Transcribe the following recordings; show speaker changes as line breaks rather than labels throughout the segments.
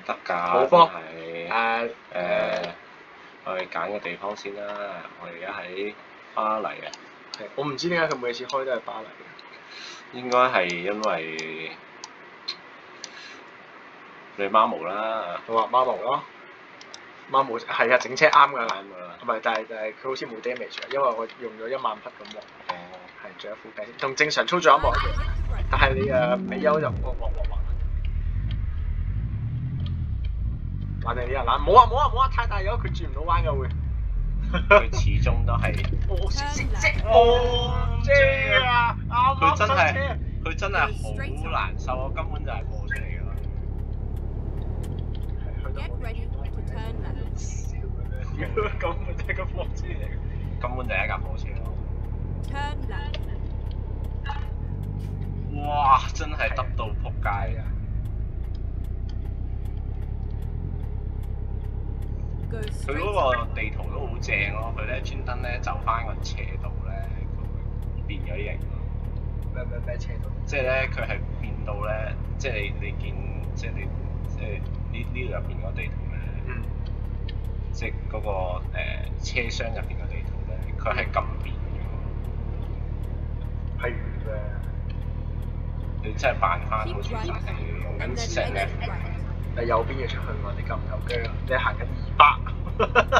得㗎，
好方
係我哋揀個地方先啦。我而家喺巴黎啊。
我唔知點解佢每次開都係巴黎嘅。
應該係因為你媽毛啦。
我話馬毛咯，馬毛係啊，整車啱㗎啦。
啱㗎啦。
唔係，但係佢好似冇 damage 啊，因為我用咗1萬匹咁喎。
哦。
係，仲有副計，同正常操作一模一樣。但係你美優就玩定啲人啦，冇啊，太大油，佢轉唔到彎㗎會。
佢始終都係。
正啊！
佢真係好難收，我根本就係貨車嚟㗎啦。
根本就係個貨車嚟嘅。
根本就係一架貨車咯。哇！真係得到撲街啊！佢嗰個地圖都好正咯，佢咧專登咧走翻個斜道咧，佢會變咗型咯。
咩斜道？
即係咧，佢係變到咧，即係你見，即係呢度入邊個地圖咧，即係嗰個車廂入邊個地圖咧，佢係咁變嘅。
譬如
你真係扮翻好似真係用緊 set
你右邊嘅出去喎，你夠唔夠薑啊？你行緊200。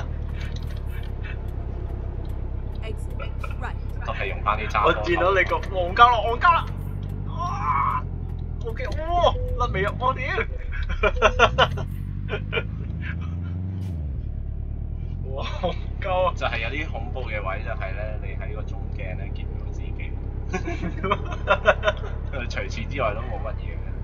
都係用翻啲揸。
我見到你個戇鳩啦！哇 ！OK， 哇！甩尾啊！我屌！哇！戇鳩啊！
就係有啲恐怖嘅位，就係咧，你喺個中鏡咧見唔到自己。除此之外都冇乜嘢嘅。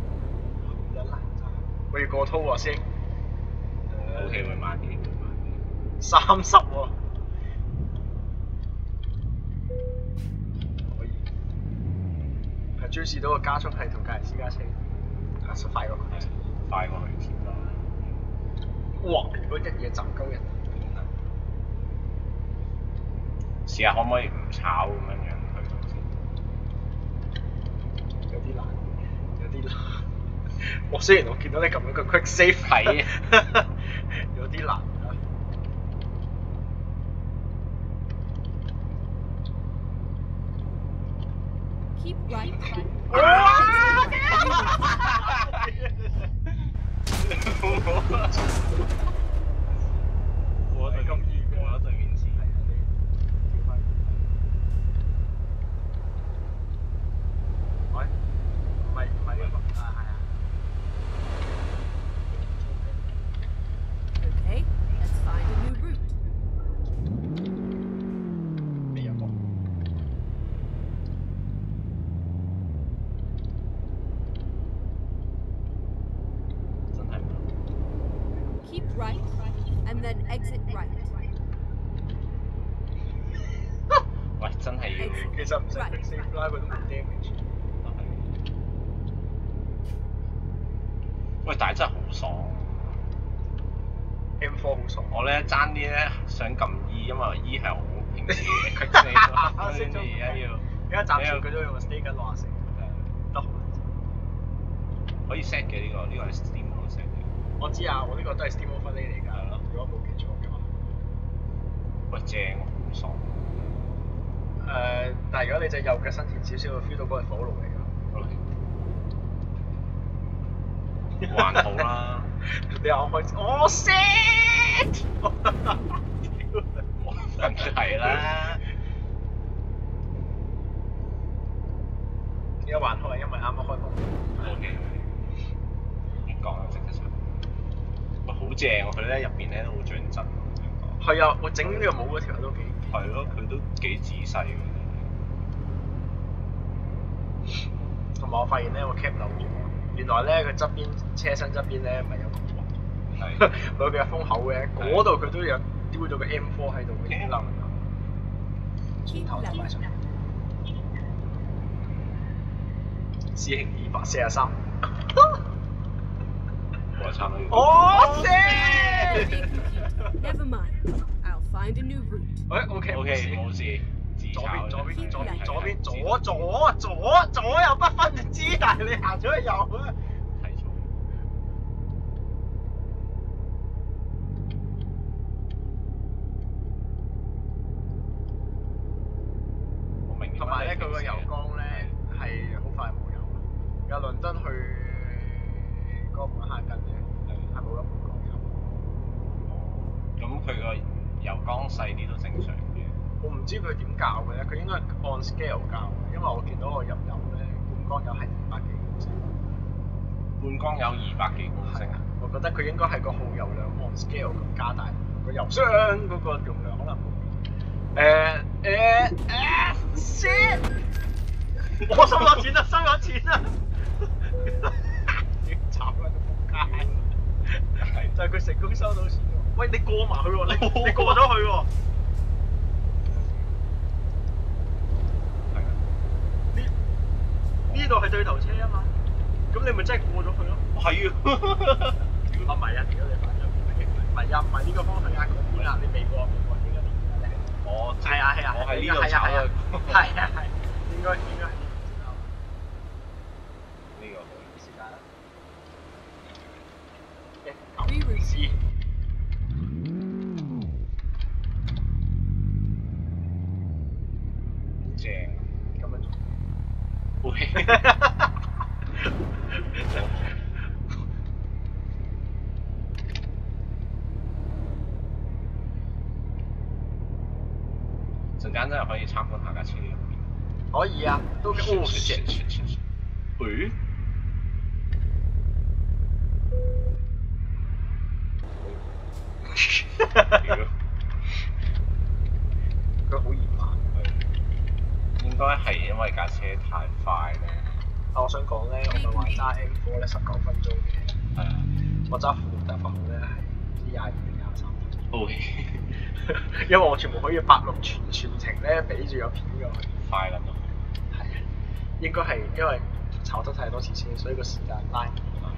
我要過濤喎先。
OK， 會慢啲
，30喎。可以。係追視到個加速係同隔離私家車，快過佢。
快過佢添啦。
哇！如果一嘢斬鳩人，
試下可唔可以唔炒咁樣去到先？
有啲難。我雖然我見到你撳咗個 quick save
係
有啲難啊。我哋咁遠嘅，
過咗對面先。
喂，唔係呢個係啊。
Okay, let's find a new route.
未有過。
真係唔
Keep right, and then exit right.
喂，真係要。
其實唔使 quick save 啦，佢都冇 damage。
喂，但係真係好爽。
M4 好爽。
我咧爭啲咧想撳 E， 因為 E 係我平時嘅 quick save， 跟住
而家暫時佢都用 stay 緊64，得好。
可以 set 嘅呢個係 Steam 嗰個 set 嘅。
我知啊，我呢個都係 Steam overlay 嚟㗎。係咯。如果冇記錯嘅話。
喂，正喎，好爽。
但係如果你隻右腳伸前少少，會 feel 到嗰係火爐嚟㗎。
還好啦。
你又開始，我 set！
梗係啦。
點解還好係因為啱啱開幕。
OK。點講啊？即刻出。喂，好正喎！佢咧入邊咧都好盡真。
係啊，我整呢個帽嗰條都幾。
係咯，佢都幾仔細嘅。
同埋我發現咧，我 cap 漏咗，原來咧佢側邊車身側邊咧唔係有個窿，
係。
佢嘅風口嘅，嗰度佢都有丟咗個 M4 喺度嘅，點漏啊？轉頭就買上。師兄243。
我差唔多要。
我 set！
Never mind. I'll find a new route.
OK
冇事。
左邊左右不分就知，但係你行咗去右啊！
睇錯。
按 scale 教，因為我見到我入油咧，半缸油係200幾公升。
半缸有200幾公升啊！
我覺得佢應該係個耗油量按 scale 咁加大，個油箱嗰個容量可能會shit！ 我收咗錢啦，收咗錢啦！慘啦，都仆街！就係佢成功收到錢喎。喂，你過埋去喎，你過咗去喎。係啊。呢度係對頭車啊嘛。咁你咪真係過咗去咯？係啊！唔係啊，屌你反咗唔係啊，唔係呢個方向啊，嗰邊啊，你未過應該呢邊啊，我係啊，我喺呢度炒啊，係，應該係呢個時間啦。C
正，
咁樣做。
會。陣間真係可以參觀下架車入邊。
可以啊，都誒。佢好熱慢。
應該係因為架車太快咧。
我想講咧，我咪話揸 M4 咧19分鐘嘅。係啊。我揸富達法號咧係唔知22定23分鐘。O K。因為我全部可以86全程咧俾住個片㗎。
快啦都。
係啊。應該係因為炒得太多次車，所以個時間拉唔到。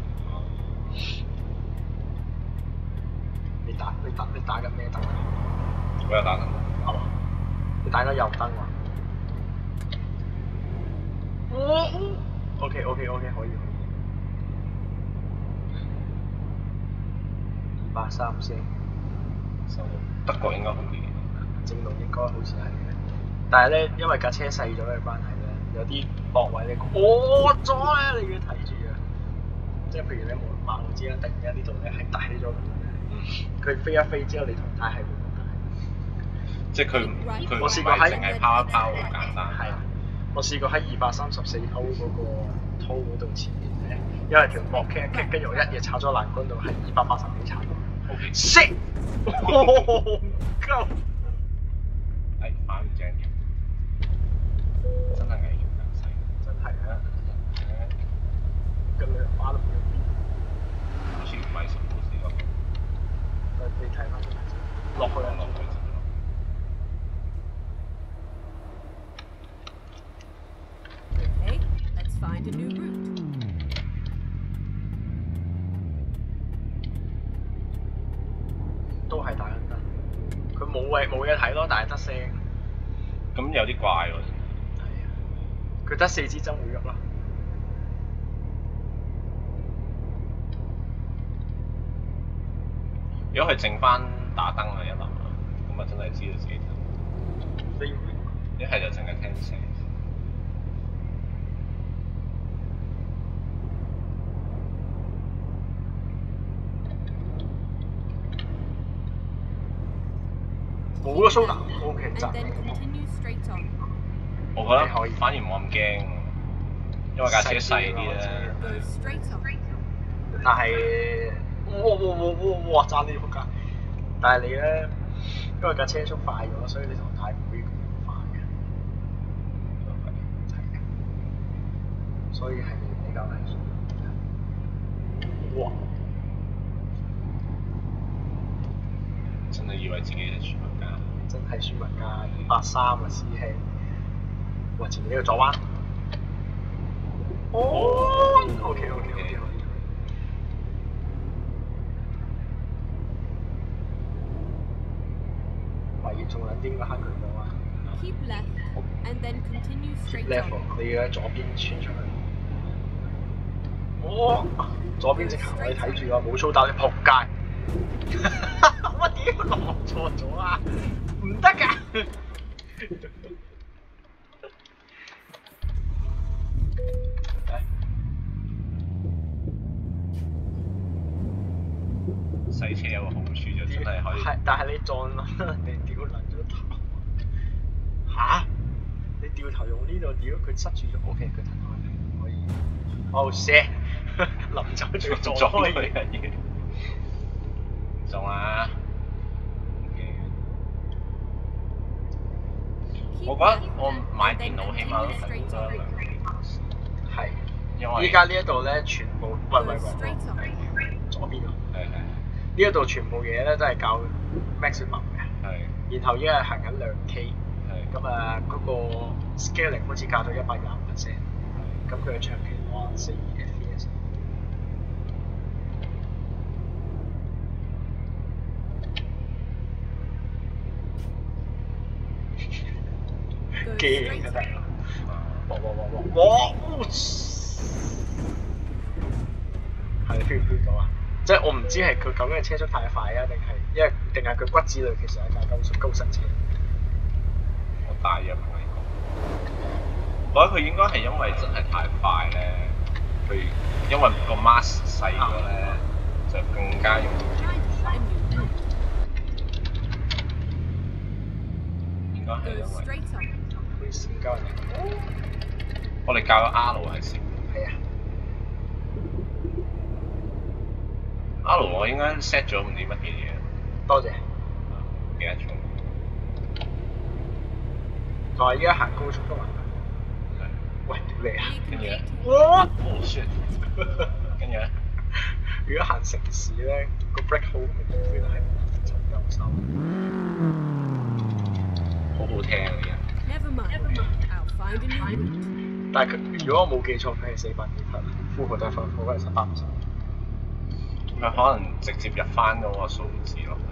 你打緊咩燈啊？
我有打燈。
係嘛？你打緊右燈喎。OK， 可以。230先。
德國應該好啲。
正路應該好似係嘅，但係咧，因為架車細咗嘅關係咧，有啲駁位咧過咗咧，你要睇住啊！即係譬如你無馬路之間突然間呢度咧係大咗咁樣，佢飛一飛之後，你同太係會冇大。
即係佢唔
我試過喺
淨係拋一拋好簡單。
係啊，我試過喺234歐嗰個套嗰度前面咧，因為條幕棘一棘，跟住我一嘢炒咗欄杆度，係280幾炒到。
OK。
shit！唔夠。
係反正嘅，真係危險駕駛。
真係啊！咁你花都冇用邊？
好似唔係10號線嗰個。
你睇翻落去啊！
落去就落。
Okay, let's find a new route.
都係打緊燈，佢冇嘢睇咯，但係得聲。
咁有啲怪喎。
係啊，佢得4支針會喐咯。
如果佢剩翻打燈嗰一粒，咁啊真係知道自己睇。一係就淨係聽聲。
冇咗蘇打 ，OK 賺。
我覺得反而冇咁驚，因為架車細啲咧。
但係，哇！爭呢仆街！但係你咧，因為架車速快咗，所以你同太唔會咁快嘅。所以係比較危險。哇！
真係以為自己係傳聞家。
真係傳聞家，230啊師兄！哇！前面呢個左彎。OK。懷疑仲撚應該慳佢冇啊
Keep left and then continue straight
！Left，
on.
你要喺左邊穿出去。左邊直行，你睇住啊！冇操打你仆街！我屌落錯咗啊！唔得㗎！
洗車有個好處就真係可以。
係，但係你撞撚你屌撚咗頭嚇！你掉頭用呢度屌，佢塞住咗 OK， 佢彈開嚟可以。Oh shit！ 臨走仲要撞開嘢。
中啦！我覺得我買電腦起碼都睇到啦。
係。
因為
依家呢一度咧，全部喂，左邊啊。
係。
呢一度全部嘢咧都係教 maximum 嘅。係。然後依家係行緊2K。係。咁啊，嗰個 scaling 好似教到120%。咁佢嘅長期4 FPS。驚就得啦！哇！係你 feel 唔 feel 到啊？即係我唔知係佢究竟係車速太快啊，定係佢骨子裏其實係架高神車。
我大約同你講，我覺得佢應該係因為真係太快咧，佢因為個 mass 細咗咧，就更加容易。應該係因為。我哋教咗 R 係先。
係啊。
R 我應該 set 咗唔知乜嘢嘢。
多謝。
記得咗。
同埋依家行高速都還得。喂，屌你啊！
跟住咧。
哇！
哦 shit！跟住咧。
如果行城市咧，個 brake 好明顯係從右手。
好好聽啊！啲人。
但係佢，如果我冇記錯，佢係400幾匹，富豪大法貨係18%。
佢可能直接入翻嗰個數字落去。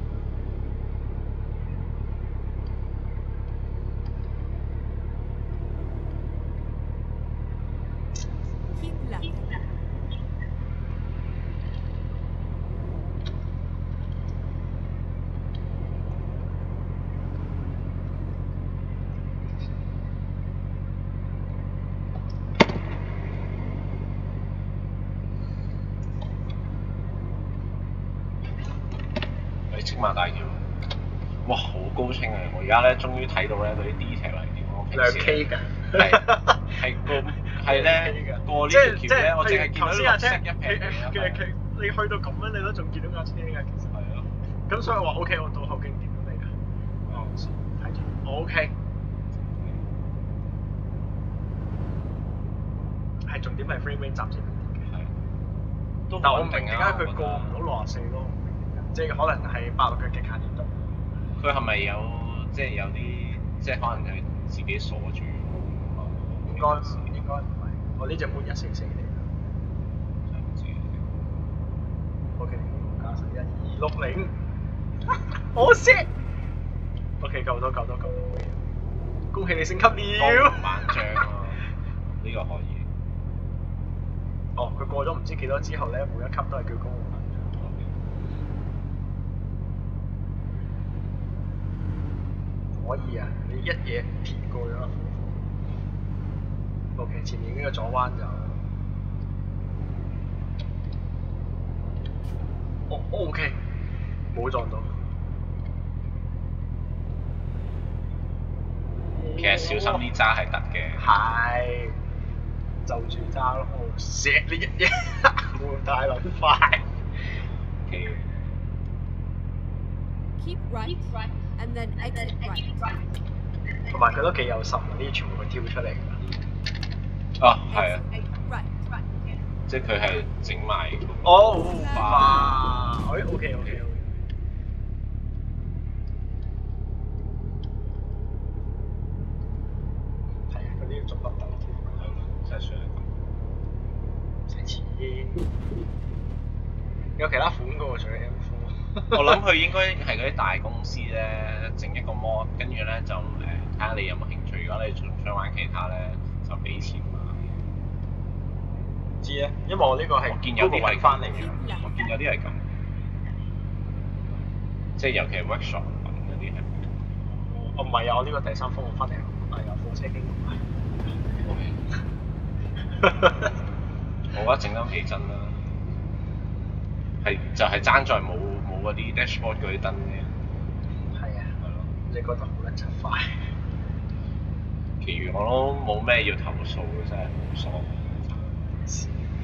青馬大橋，哇，好高清啊！我而家咧終於睇到咧嗰啲 detail 係點。我平時
2K 㗎。
係咧過呢條橋咧，我淨係見到綠色一撇嘅。
你去到咁樣，你都仲見到架車㗎，其實。係咯。咁所以話 OK，我到後勁見到你㗎。哦，睇住。OK。係重點係 frame rate 暫時唔掂嘅。係。但我唔明點解佢過唔到64咯。即係可能係86嘅極限點度。佢
係咪有即係有啲即係可能佢自己鎖住？
應該唔係，我呢隻換144嚟㗎。
唔知。
OK，加11 260。我識。OK，夠多。恭喜你升級了。
萬張啊！呢個可以。
哦，佢過咗唔知幾多之後咧，每一級都係叫公務萬張。可以啊！你一嘢撇過咗啦。OK， 前面呢個左彎就。哦 ，OK， 冇撞到。
其實小心啲揸係得嘅。
係。就住揸咯，錫呢一嘢，冇太撚快。
OK。
Keep right, and then exit right.
同埋佢都幾有心，呢啲全部佢挑出嚟㗎。
哦，係啊。即係佢係整埋。
哦，哇！OK。係啊，嗰啲要逐粒粒挑。
真係算係咁。
唔使錢。有其他款㗎喎，除咗 M4。
我諗佢應該係嗰啲大公司咧，整一個 mod， 跟住咧就睇下你有冇興趣。如果你仲想玩其他咧，就俾錢買。
唔知啊，因為我呢個係 Google 揾翻嚟嘅。
我見有啲係咁，即係尤其係 workshop 品嗰啲係。
我唔係啊，我呢個第3方我翻嚟係有貨車經驗。
我覺得整得幾真啦。就係爭在冇嗰啲 dashboard 嗰啲燈嘅。
係啊。係咯。你覺得好撚柒快？
OK。 其餘我都冇咩要投訴嘅，真係冇所謂。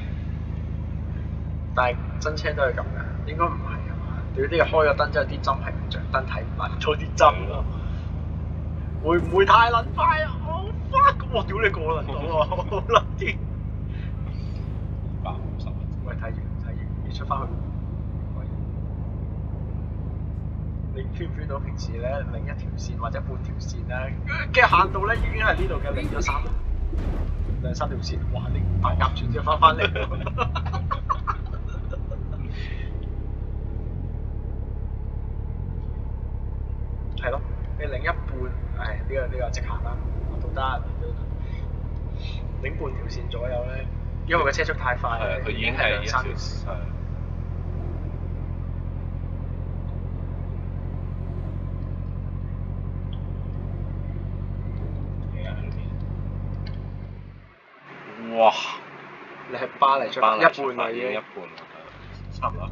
但係真車都係咁嘅，應該唔係啊嘛？屌啲開咗燈之後，啲針係唔着燈睇唔撚到啲針咯。會唔會太撚快啊？我 fuck！我屌你過撚到啊！好撚癲！喂，睇完，要出翻去。你 feel 唔 feel 到平時咧另一條線或者半條線咧嘅限度咧已經係呢度嘅另咗兩三條線，哇！你夾住之後翻嚟。係咯，你另一半呢個直行啦，都得。另半條線左右咧，因為個車速太快，
佢已經係兩三條線。哇！
你係巴黎出一半啦已經。
一半啦，差唔多。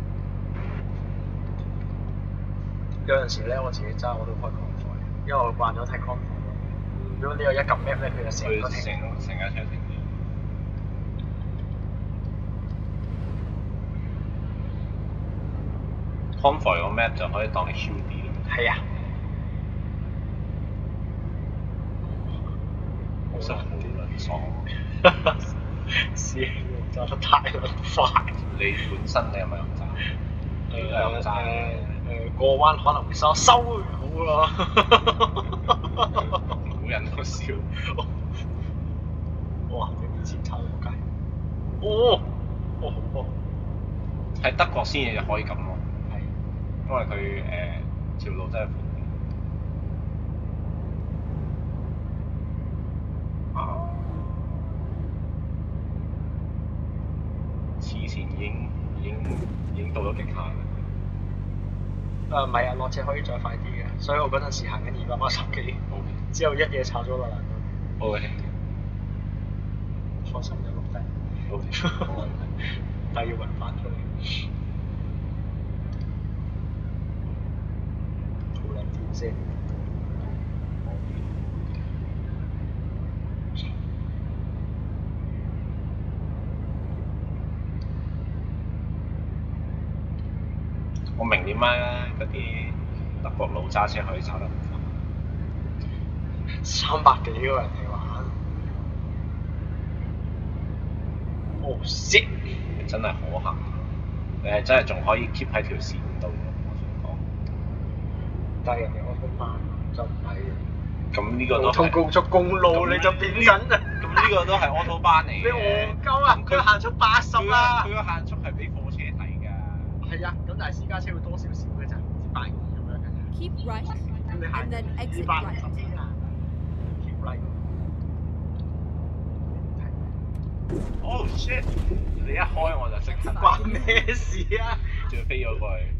有陣時咧，我自己揸我都開 convoy，因為我慣咗睇 convoy。如果呢個一撳 map 咧，佢就成個停。
成架車停咗。convoy 個 map 就可以當你 QD 咯。
係啊。
好辛苦撚爽。
師兄揸得太撚快。
你本身你係咪咁揸？你都係咁揸嘅。
過彎可能會收好啦。
冇人都笑。
哇！你面前炒到仆街。哦。
喺德國先至可以咁咯。
係。
因為佢條路真係闊。黐線已經到咗極限啦。
唔係啊，落斜可以再快啲嘅，所以我嗰陣時行緊280幾，之後一嘢炒咗落嚟。
O K。
開心就落低。
O K。
但係要揾翻出嚟。好撚癲先。
我明點解嗰啲德國佬揸車可以揸得咁快
，300幾個人嚟玩。Oh shit！
你真係可行，你係真係仲可以 keep 喺條線度，我想講。
但係人哋autobahn就唔係。
咁呢個都係。
同高速公路你就變緊啊！
咁呢個都係 autobahn 嚟嘅。
你戇鳩啊！佢限速80啊！
佢個限速係俾貨車睇㗎。係
啊，咁但係私家車會多少少嘅咋，唔知82咁樣嘅啫。
Keep right and then exit right.
Keep right。
Oh shit！你一開我就即刻。
關咩事啊？
仲要飛咗過去。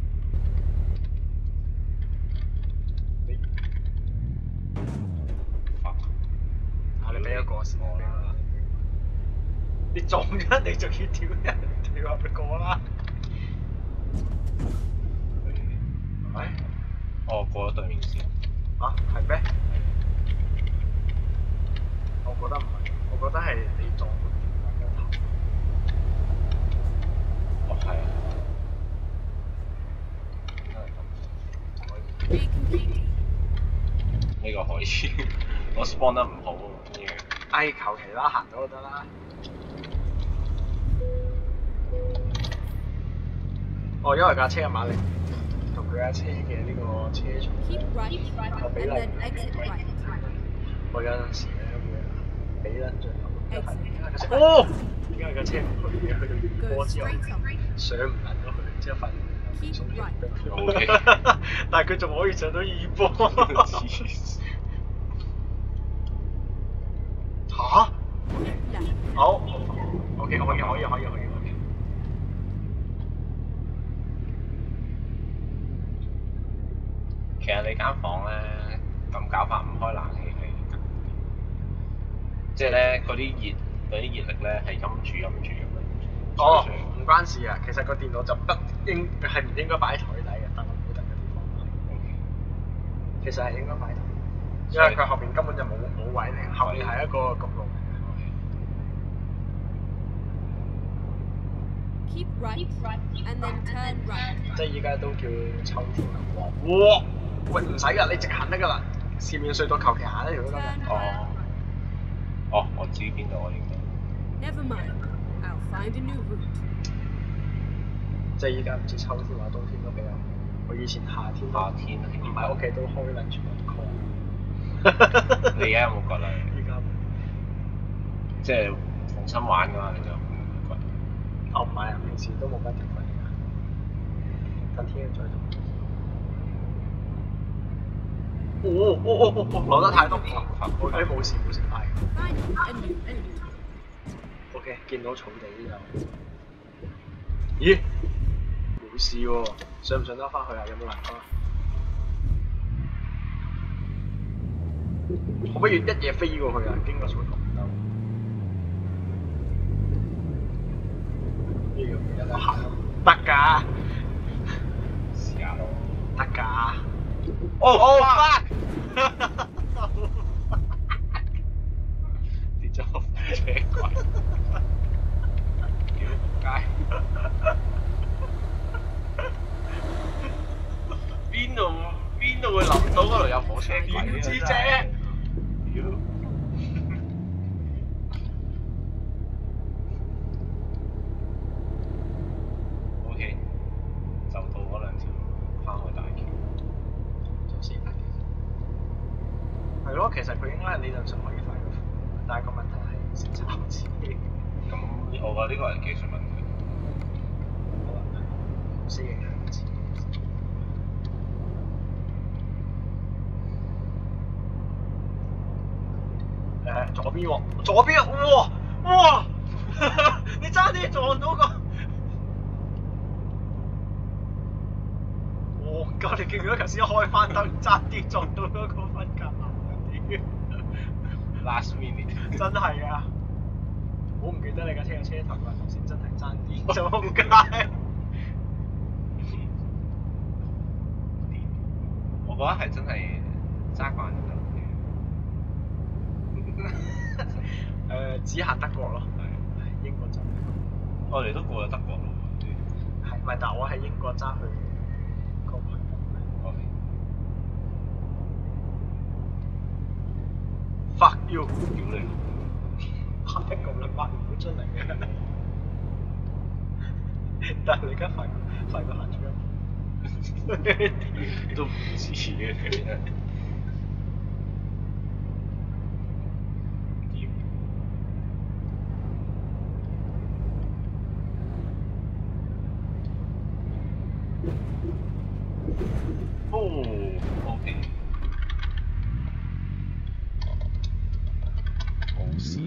你俾一個先我啦。你撞咗你仲要跳人跳入去過啦。係？
哦，過咗對面線。
啊，係咩？我覺得唔係，我覺得係你撞到電話頭。
哦，係啊。呢個可以，我 spawn 得唔好喎，呢個。
唉，求其啦，行咗就得啦。哦，因為架車嘅馬力同佢架車嘅呢個車速。我比例。我有陣時咧會比撚最後。哦！點解架車唔去嘅？去到二波之後上唔撚咗去，之後發現。
OK。
但係佢仲可以上到2波。嚇？好。OK，可以。
其實你間房咧咁搞法唔開冷氣係，即係咧嗰啲熱力咧係陰住咁樣。
哦，唔關事啊，其實個電腦就唔應該擺喺台底嘅，但係冇特嘅地方。其實係應該擺台，因為佢後邊根本就冇位咧，後面係一個公路。
Keep right, and then turn right.
即係依家都叫抽住哇！喂，唔使㗎，你直行得㗎啦。前面隧道求其行一條都得㗎。
哦，哦，我知邊度我應該。
Never mind. I'll find a new route.
即係依家唔知秋天或冬天都比較。我以前夏天都
夏天啊，
唔係屋企都開撚住個 call。
你而家有冇覺得？
依家
即係重新玩㗎嘛，你就唔覺？
哦唔係啊，平時都冇乜點瞓㗎。等天再做。哦，攞得太多片，我啲冇事，係。
Find a new route.
OK， 見到草地呢度。咦？冇事喎，上唔上得翻去啊？有冇欄杆啊？可唔可以一夜飛過去啊？經過隧道唔得。呢樣嘢有得行得㗎。
試下咯。
得㗎。
哦 fuck！ 跌咗落車軌。屌街！邊度會諗到嗰度有火車軌
點知啫？
屌！ OK， 就到嗰兩條翻去大橋。
先係咯，其實佢應該係理論上可以快過負，但係個問題係成抄字。
咁我覺得呢個係技術問題。
唔識影響字。左邊喎，左邊，哇！你爭啲撞到個。我哋見到頭先開翻燈，爭啲撞到嗰個分隔欄屌
Last minute
真係啊！我唔記得你架車嘅車頭啊，頭先真係爭啲就仆街。
我覺得係真係揸慣咗。
只限德國咯，英國就
我哋都過咗德國咯。
係咪？但係我喺英國揸去個朋友。Fuck you！
屌你！
嚇得咁撚發唔到出嚟嘅，但係你而家快過行出嚟，
都唔知嘅。哦，OK，冇事啊。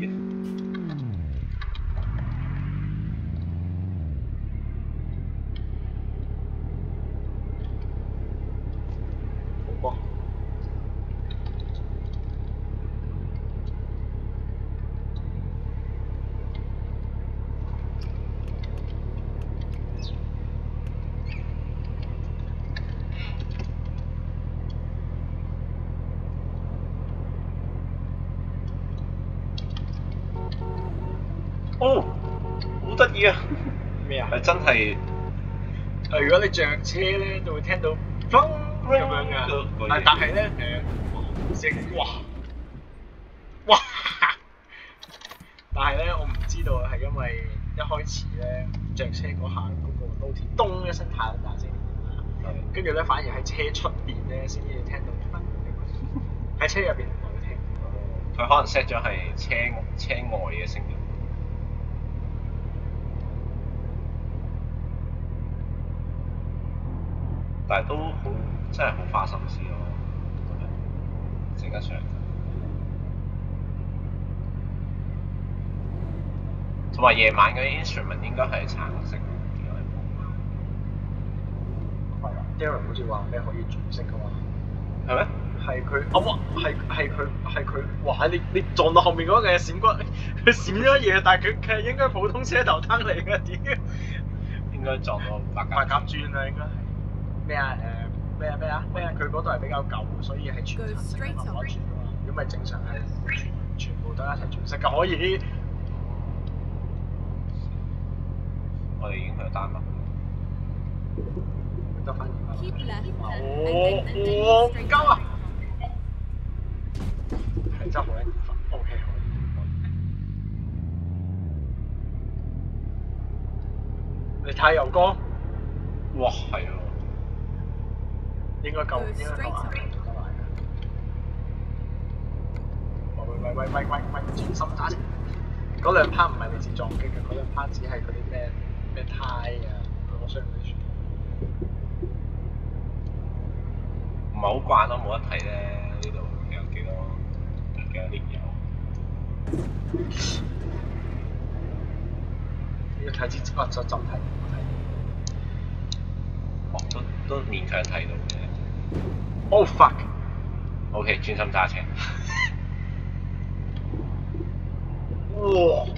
好噃。
哦，好得意啊！
咩啊？
係真係
如果你着車咧，就會聽到風咁樣㗎。但係咧聲哇！但係咧，我唔知道係因為一開始咧着車嗰下嗰個撈鐵咚一聲太大聲，跟住咧反而喺車出邊咧先至聽到風嘅，喺車入邊唔會聽。
佢可能 set 咗係車外嘅聲音。但係都好，真係好花心思咯，整得上。同埋夜晚嗰啲 instrument 應該係橙色，點解冇？
係啊 Darren 好似話咩可以轉色㗎嘛？
係咩？
係佢哇！係佢哇！你撞到後面嗰個嘅閃光，佢閃咗嘢，但係佢係應該普通車頭燈嚟嘅，屌！
應該撞到白鴿
轉啊，應該係咩啊？咩啊？佢嗰度係比較舊，所以係全橙色慢慢轉㗎嘛。如果唔咪正常係全部都一齊轉色㗎，可以。
我哋已經去到丹麥。
得翻
Keep left.
哦
And then
唔
straight
夠啊！
on.
係真係好撚煩。OK 可以。你睇油光，
哇，係喎！
應該夠，應該夠啊！喂，專心揸車。嗰兩 part 唔係嚟自撞擊嘅，嗰兩 part 只係嗰啲咩胎啊，我相嗰啲船。
唔係好慣咯，冇得睇咧。呢度有幾多年油？
要睇支就睇。
哦，都勉強睇到嘅。
Oh fuck！
OK， 專心揸車。
哇！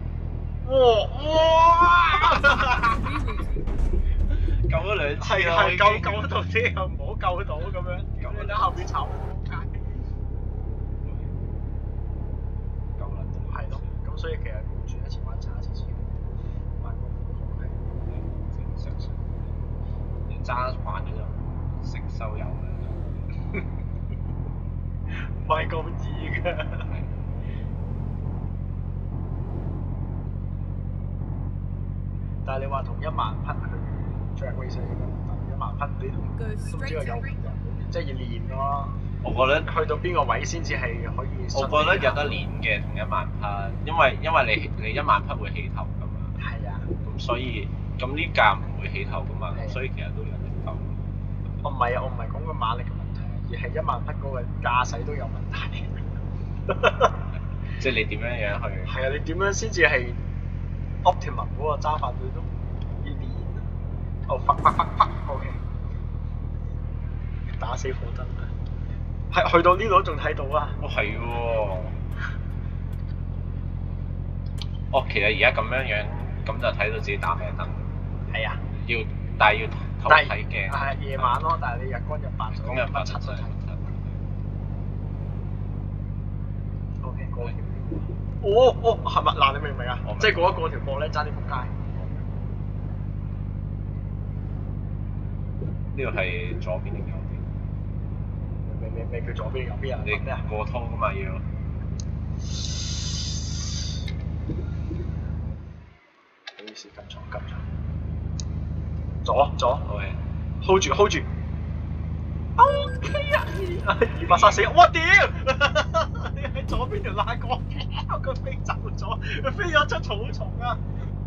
救咗兩次
係救到啫，又唔好救到咁樣。咁你喺後邊炒仆街。
救啦！
係咯，咁所以其實轉一次彎查一次先，玩個副號係
正常。你揸慣咗就識收油啦。
唔係咁易㗎。但係你話同1萬匹去 drag race 1萬匹你都唔知道有即係要練咯。
我覺得
去到邊個位先至係可以？
我覺得有得練嘅同1萬匹，因為你1萬匹會起頭㗎嘛。
係啊。
咁所以呢架唔會起頭㗎嘛，所以其實都有得救。
我唔係講個馬力嘅問題，而係1萬匹嗰個駕駛都有問題。
即係你點樣去？
係啊，你點樣先至係 optimum 嗰個揸法，佢都要練。哦，OK。打死火燈啊！係去到呢度仲睇到啊！
哦，係喎。哦，其實而家咁樣咁就睇到自己打咩燈。
係啊。
但係要頭睇鏡。
係夜晚咯，但係你日光日白就
日白
乜柒都睇。OK， 過條。哦，係咪嗱？你明唔明啊？即係過條角咧，爭啲仆街。
呢個係左邊定右邊？
咩叫左邊右邊啊？
你過通㗎嘛要。
唔好意思，撳錯。左。
OK。
hold 住。OK 啊！234，我屌！你喺左邊條拉過，佢飛走咗，佢飛咗出草叢啊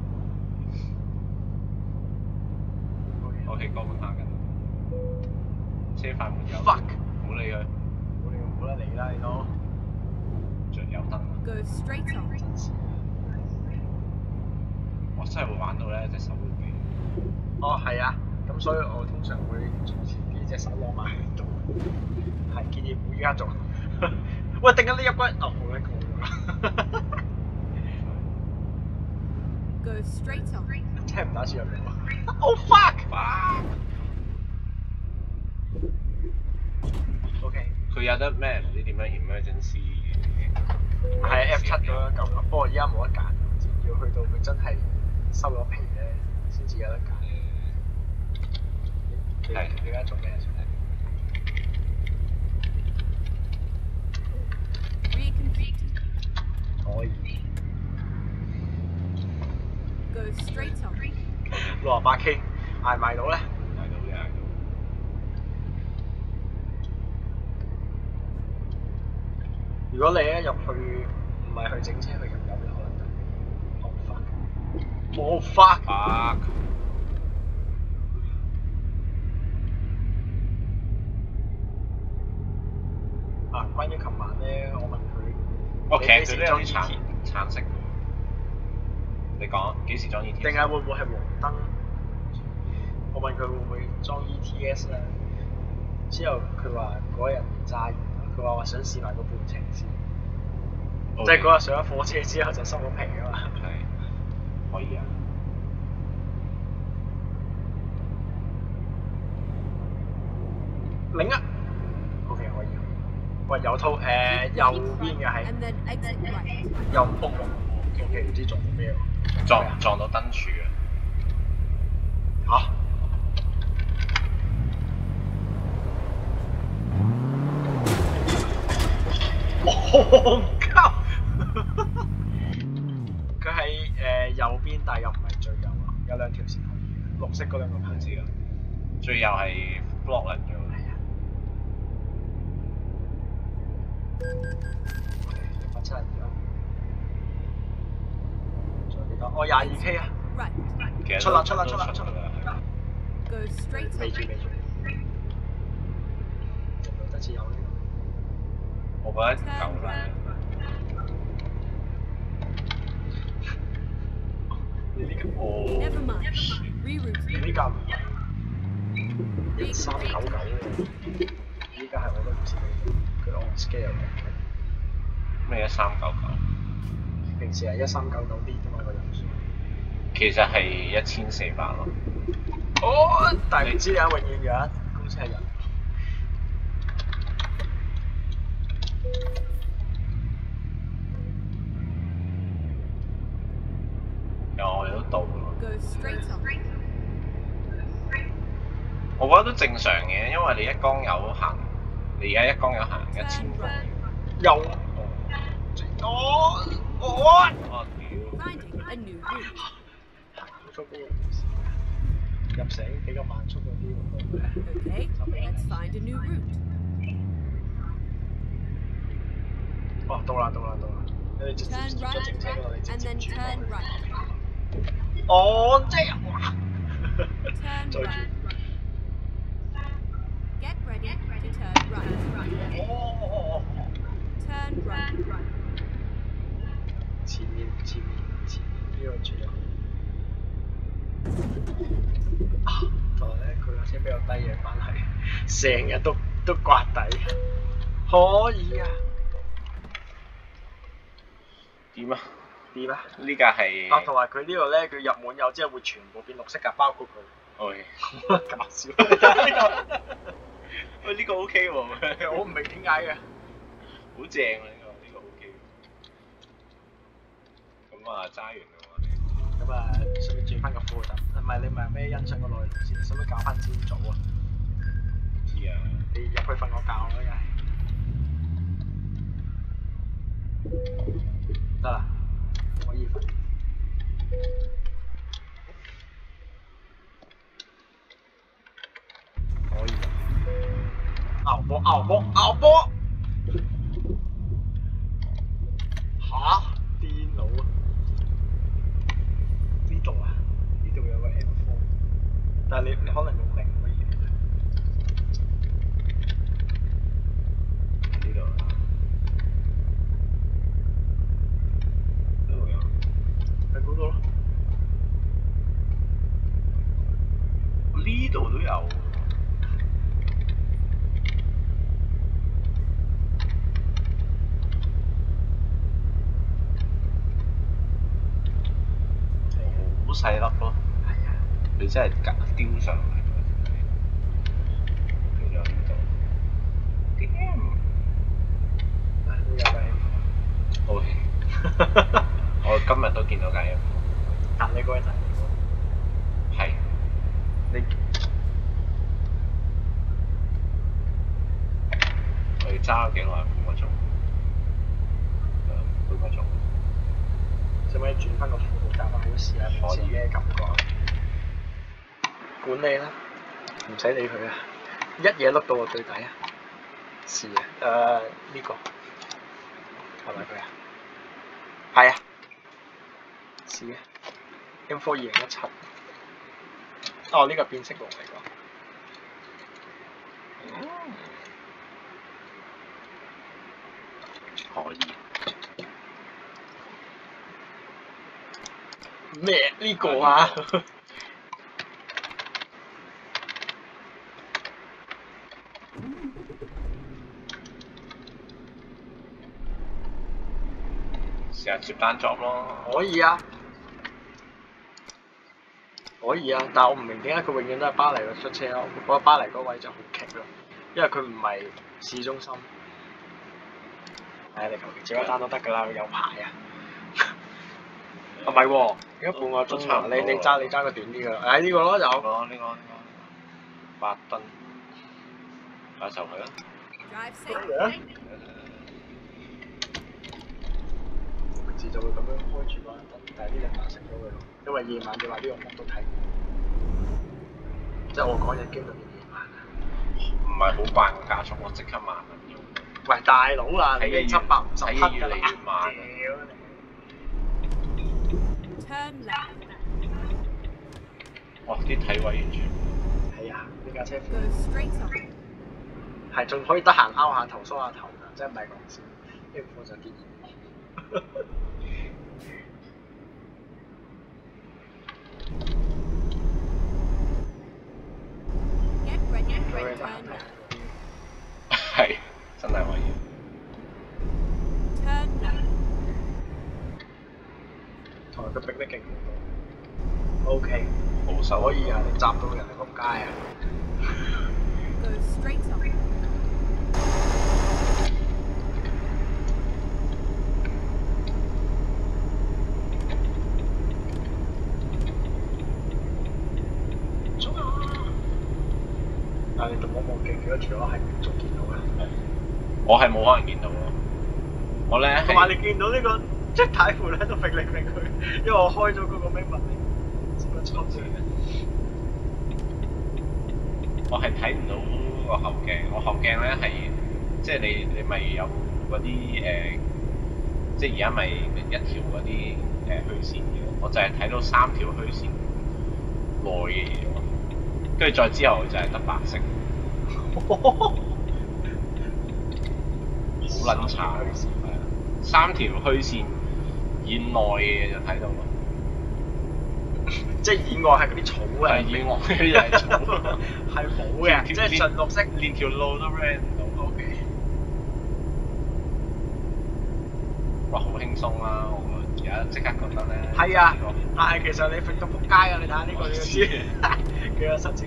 ！OK， 嗰門行緊。車快門有。
Fuck！
唔好理佢。
冇得理啦，你都。
着油燈。
Go straight on.
我真係會玩到咧隻手會飛。
哦，係啊，咁所以我通常會從前啲隻手攞埋去做，係建議唔好依家做。喂，定緊呢一關，好啦，過咗啦。
Go straight on.
車唔打算入嚟喎。Oh fuck！ OK。
佢有得咩唔知點樣 emergency？
係 F7咁樣撳，不過依家冇得揀，要去到佢真係收咗皮咧，先至有得揀。你而家做咩先
Recompete.
可以。
Go straight on.
68K 捱唔捱到咧？
捱到。
如果你一入去唔係去整車，去入油可能得。冇 fuck。關於琴晚咧，我問佢，
其實佢都有啲橙色嘅。你講幾時裝 ETS？
定係會唔會係黃燈？我問佢會唔會裝 ETS 咧？之後佢話嗰日揸完，佢話想試埋個半程先，即係嗰日上咗火車之後就收咗皮啊嘛。
係，可以啊。
領啊！OK 可以。 喂，有套右邊嘅係
and then exit right.
右卜喎，OK 唔知撞到咩喎？
撞到燈柱啊！
嚇！戇鳩！佢係右邊，但係又唔係最右咯，有兩條線可以嘅，綠色嗰兩個牌子啊。
最右係 block 嚟咗。
172啊！仲有幾多？我22K 啊！
Right.
出啦！
Go straight
未
on.
住，得次有呢
我覺得夠啦。
你呢個
Never mind. Reroute.
呢架唔係1399喎，依家係我都唔知佢 on scale 嘅。
咩1399？
平時係1399啲㗎嘛個人數。
其實係1400咯。
哦，但係唔知你永遠有一公司係人。
我哋都到咯。
Go straight on.
我覺得都正常嘅，因為你一缸油行，你而家一缸油行1000
Turn
分。
right.
又我
Finding a new route.
速嗰個入城比較慢速嗰啲喎。
Okay, let's find a new route.
哦，到啦！你直接
Turn
入咗
right
正車嗰度，你直
and
接
then
轉
turn
落去。
right.
哦，即係哇！
Turn
再轉。
right. Get ready to turn right.
哦
Turn right.
前面呢個轉入。同埋咧，佢架車比較低嘅關係，成日都刮底。可以啊！
點啊？
點啊？
呢架係。
啊，同埋佢呢度咧，佢入滿油之後會全部變綠色㗎，包括佢。
OK。
搞笑。
喂，呢個 OK 喎。
我唔明點解嘅。
好正啊！呢個 OK。咁啊，揸完啦喎。
咁啊，使唔使轉翻個副燈？唔係你咪咩欣賞個內容先？使唔使搞翻朝早啊？
知啊。
你入去瞓個覺咯，又係。得啦，可以瞓。可以。牛波！嚇！癲佬啊！呢度啊？呢度有個 M4，但係你可能用零可以。
呢度啊。呢度有。
喺嗰度咯。
呢度都有。好細粒咯。
係啊。
你真係雕上嚟。跟住呢度。Damn！
呢個係。
OK。我今日都見到架 M4。
但你嗰日睇唔到。
係。
你
我哋揸咗幾耐？半個鐘。半個鐘。
使唔使轉翻個副駕駛好試下平時嘅感覺？管理啦，唔使理佢啊！一嘢碌到我最底啊！是啊，呢個係咪佢啊？係啊，是啊 ，M4 2017。哦，呢個變色龍嚟㗎。
可以。
咩呢個啊？
試下接單 job 咯。
可以啊，但係我唔明點解佢永遠都係巴黎度出車咯。我覺得巴黎嗰位就好棘咯，因為佢唔係市中心， 你求其照一單都得㗎啦，有排啊。唔係喎，而家半個鐘喎，你揸個短啲㗎。呢個咯就。
呢個8噸，就佢啦。
Drive
平
safely.
時就會咁樣開住嗰盞燈，但係呢隻白熄咗佢咯，因為夜晚你話呢個屋都睇唔到，即係我講嘢經歷嘅夜晚啊。
唔係好慣個加速，我即刻慢咗。
喂，大佬啦，你750匹㗎
越嚟
啦，
越慢。
Turn left.
哇！啲體位完全。
係啊，呢架車
Go straight on.
係仲可以得閒拗下頭、梳下頭㗎，真係唔係講笑，呢個貨就跌熱。
Get ready for a turn left.
係，真係可以。
Turn left.
同埋佢逼得勁好多。OK，
好手
可以啊！你閘到人哋仆街啊！
Go straight on. 但係你仲冇記幾多條係仲見到嘅？
我係冇可能見到咯。我咧
同埋你見到呢個即係太傅咧都揈嚟揈去，因為我開咗嗰個咩物嚟，只不過錯字嘅。
我係睇唔到個後鏡，我後鏡咧係即係你咪有嗰啲即係而家咪一條嗰啲虛線嘅，我就係睇到3條虛線內嘅嘢咯，跟住再之後就係得白色，好撚慘，係啊，3條虛線以內嘅嘢就睇到咯。
即係以外係嗰啲草嘅，
係以外嗰啲就係草，
係冇嘅，即係純綠色，
連條路都 ran 唔到。
OK，
哇，好輕鬆啦！我而家即刻覺得咧，
係啊，但係其實你揈到仆街啊！你睇下呢個你就知，幾有實情。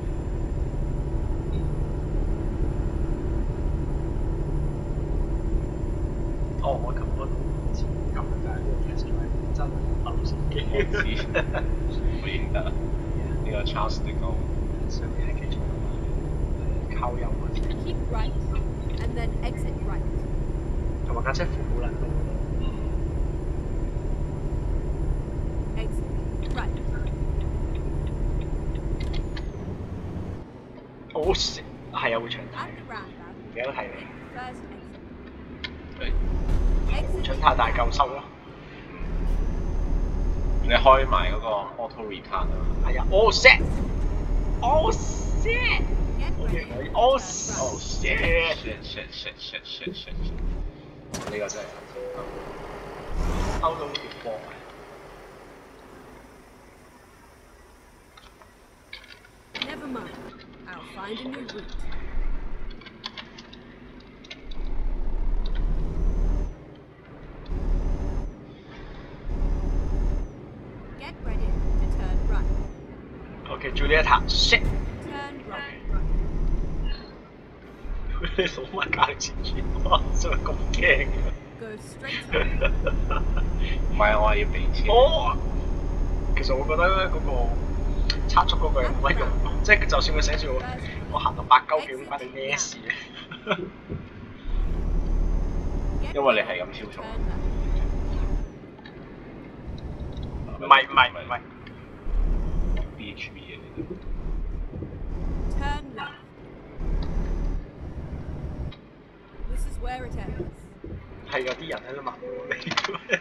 哦，我撳嗰度，撳嘅就係呢個 test drive，真係暗神機。
我認得呢個 Charles de Gaulle。
上面係記錯㗎嘛，靠右啊！
Keep right, and then exit right.
同埋架車負好撚多。
Exit right.
好食，係啊，會長太
At，the roundabout,
幾多睇
take
你？
first exit.
誒，
Exit
長太大夠收咯。
你開埋嗰個 auto return 啊！
係啊，all set，all set，
get
我
ready.
認為 all
Oh
set。
shit！呢個真係
收到呢條貨。
Never mind. I'll find a new route. Get ready to turn right.
OK，做呢一塔 set。
Turn right.
你老乜價力前轉？哇！做乜咁驚嘅？
Go straight on.
唔係我係要俾錢。
哦，其實我覺得咧嗰個測速嗰個冇乜用，即係就算佢寫住我行到8鳩幾咁，關你咩事啊？
因為你係咁超速。
Turn left.
唔係
BHB 嘅呢
Turn left. This is where it ends.
係有啲人喺度問我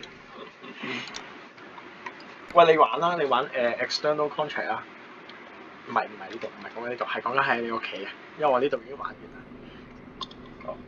喂，你玩啦，你玩external contract 啊？唔係呢度，唔係講緊呢度，係講緊喺你屋企啊，因為我呢度已經玩完啦。
哦。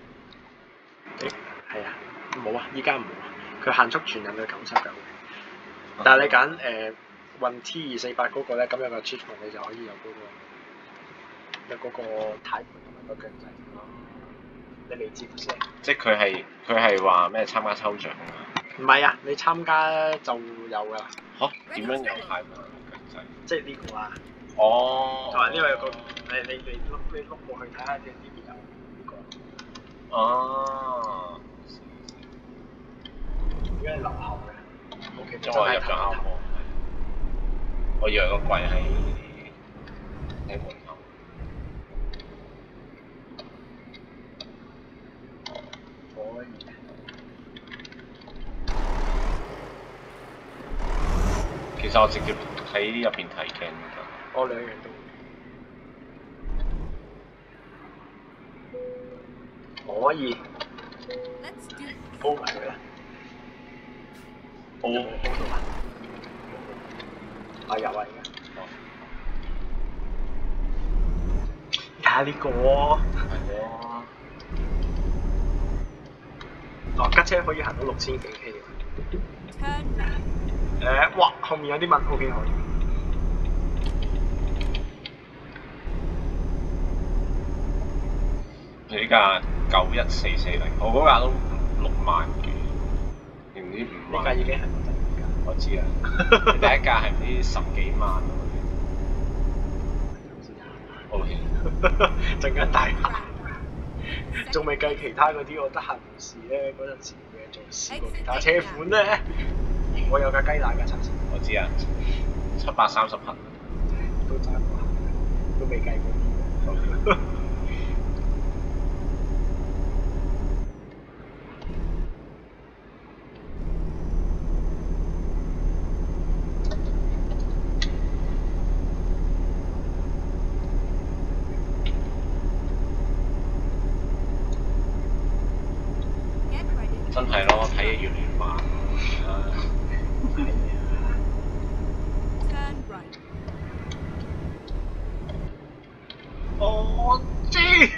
係啊，冇啊，依家唔好啊，佢限速全人去99嘅。但係你揀運 T248嗰個咧，咁有個 achievement 你就可以有嗰個軚盤同埋個腳仔。你未知先？
即係佢係話咩參加抽獎啊？
唔係啊，你參加就有㗎啦。
嚇？點樣有軚盤腳仔？
即係呢個啊。
哦。
同埋呢個有個你碌過去睇下，呢邊有呢個。
哦，
而家係樓後嘅。O K，
因為我入咗校課，我以為個櫃喺門口。
可以。
其實我直接喺入邊睇鏡得。
我兩樣都。可以。鋪埋佢啦。鋪到啊！啊有啊而家。睇下呢個喎。
係喎。
哦，吉車可以行到6000幾 K 喎。哇！後面有啲問號幾可以。
你呢架91440，我嗰架都6萬幾，定唔知5萬。
呢架已經係我第二架。
我知啊，你第一架係唔知10幾萬喎。O K。
陣間大下。仲未計其他嗰啲，我得閒無事咧嗰陣時嘅仲試過其他車款咧。我有架雞蛋架測試。
我知啊，730匹。
都揸過，都未計過。
真係咯，睇嘢越嚟越慢。
我知。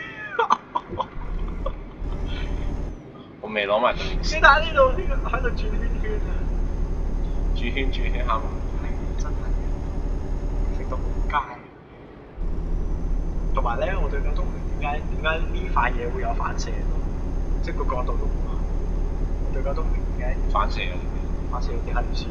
我未攞埋對面。
先睇呢度，呢個喺度轉圈圈啊！
轉圈啱。
係真係食到好街。同埋咧，我對腳都唔明點解呢塊嘢會有反射咯，即係個角度都唔啱。我對腳都唔明點解
反射啊！
反射有啲黑線。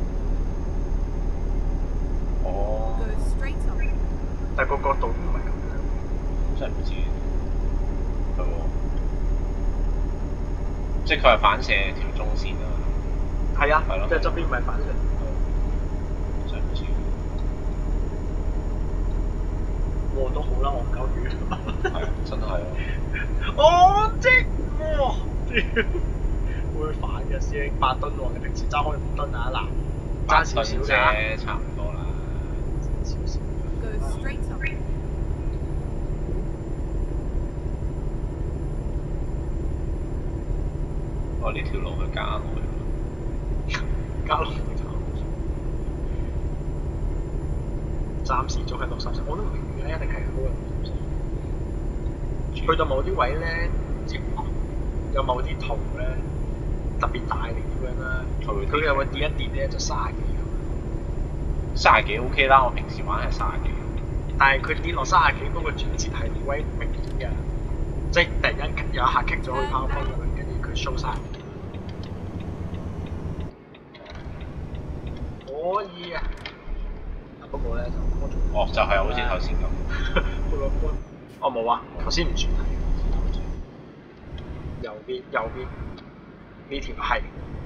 哦。
但係個角度都唔係咁樣。
真係唔知。係喎。即係佢係反射條中線啊！
係啊，
係咯，
即係側邊唔係反射。
真係唔知。
我都好啦，戇鳩魚。
係，真係啊！
我知喎，屌，會反嘅師兄8噸喎，你平時揸開5噸啊嗱，揸少少
啫，差唔多啦。
少少。
我呢條路去加落去。
加落去暫時仲係60，我都唔明點解一定係高過60。去到某啲位咧，有某啲圖咧特別大定點樣啦，佢又會跌一跌咧就30幾咁。
30幾 OK 啦，我平時玩係30幾。
但係佢跌落30幾嗰個轉折係好鬼明顯㗎，即係突然間有一下棘咗去拋分咁樣，跟住佢 show 晒。可以啊！不過咧就我仲
就係好似頭先咁。
我冇啊，頭先唔算係。右邊呢條係。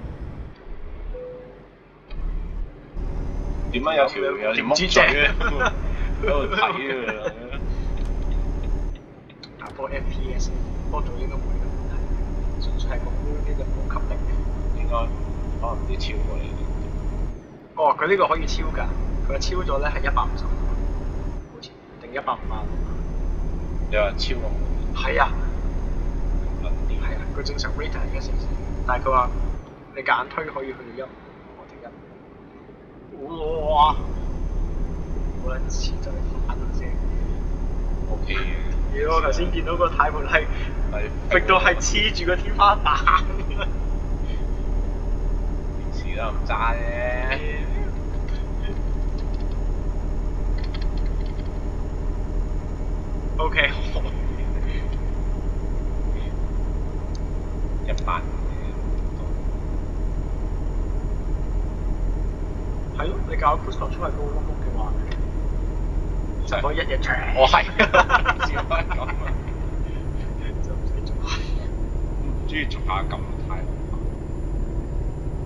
點解有條木嘴咧？喺度睇㗎。
打波 FPS，波度應該冇呢個問題，純粹係個杯呢個冇吸力。
應該可能唔知超過你。
哦，佢呢個可以超㗎，佢超咗咧係150，好似定150萬。
你話超過？係
啊。係啊，佢正常 rate 係144，但係佢話你夾硬推可以去到155，我定1。哇！好撚似就係反正。
OK 嘅。
屌！我頭先見到個軚盤係逼到係黐住個天花板。
平時都唔揸啫。
OK，
100。
係咯，你教 Cruise Control 係高碌碌嘅話，就可以一日長。
我係，只可以咁啊，
就唔使做。
唔中意做下咁太。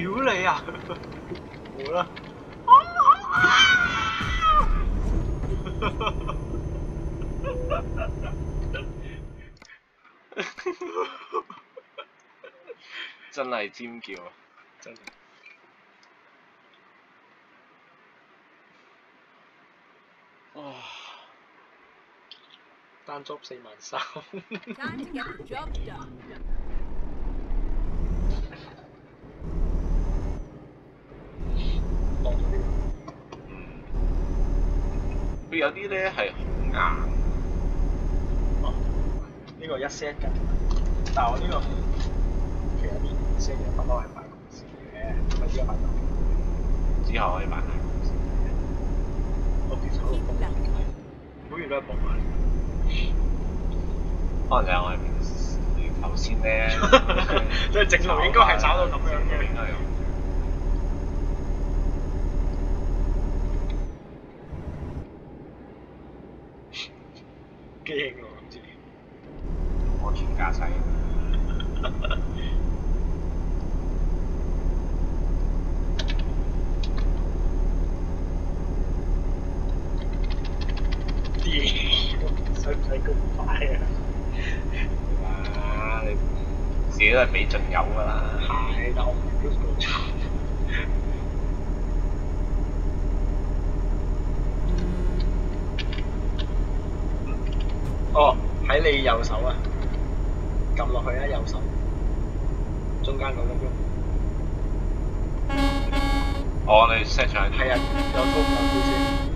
屌你啊！好啦。
真係尖叫啊！
真係。
哇！
單 job 43000。
Time to get the job done.
當咗呢
佢有啲咧係好硬。
個。呢個一 set 緊，但係我呢個其實啲色嘅不嬲係擺公司嘅，唔係依家擺公司。
之後可以擺喺公司。
我其實好
Keep lucky.
好似都係綁埋。
可能就係我哋頭先咧，
即係正路應該係找到咁樣嘅。
應該係咁。
機興喎，今次。
安全駕駛。
使唔使咁快啊？
啊！你自己都係俾盡油㗎啦。
係，但我唔係 Bruce 嗰種。哦，喺你右手啊，撳落去啊，右手，中間嗰粒喐。
哦，你 set 上去。
係啊，有高先。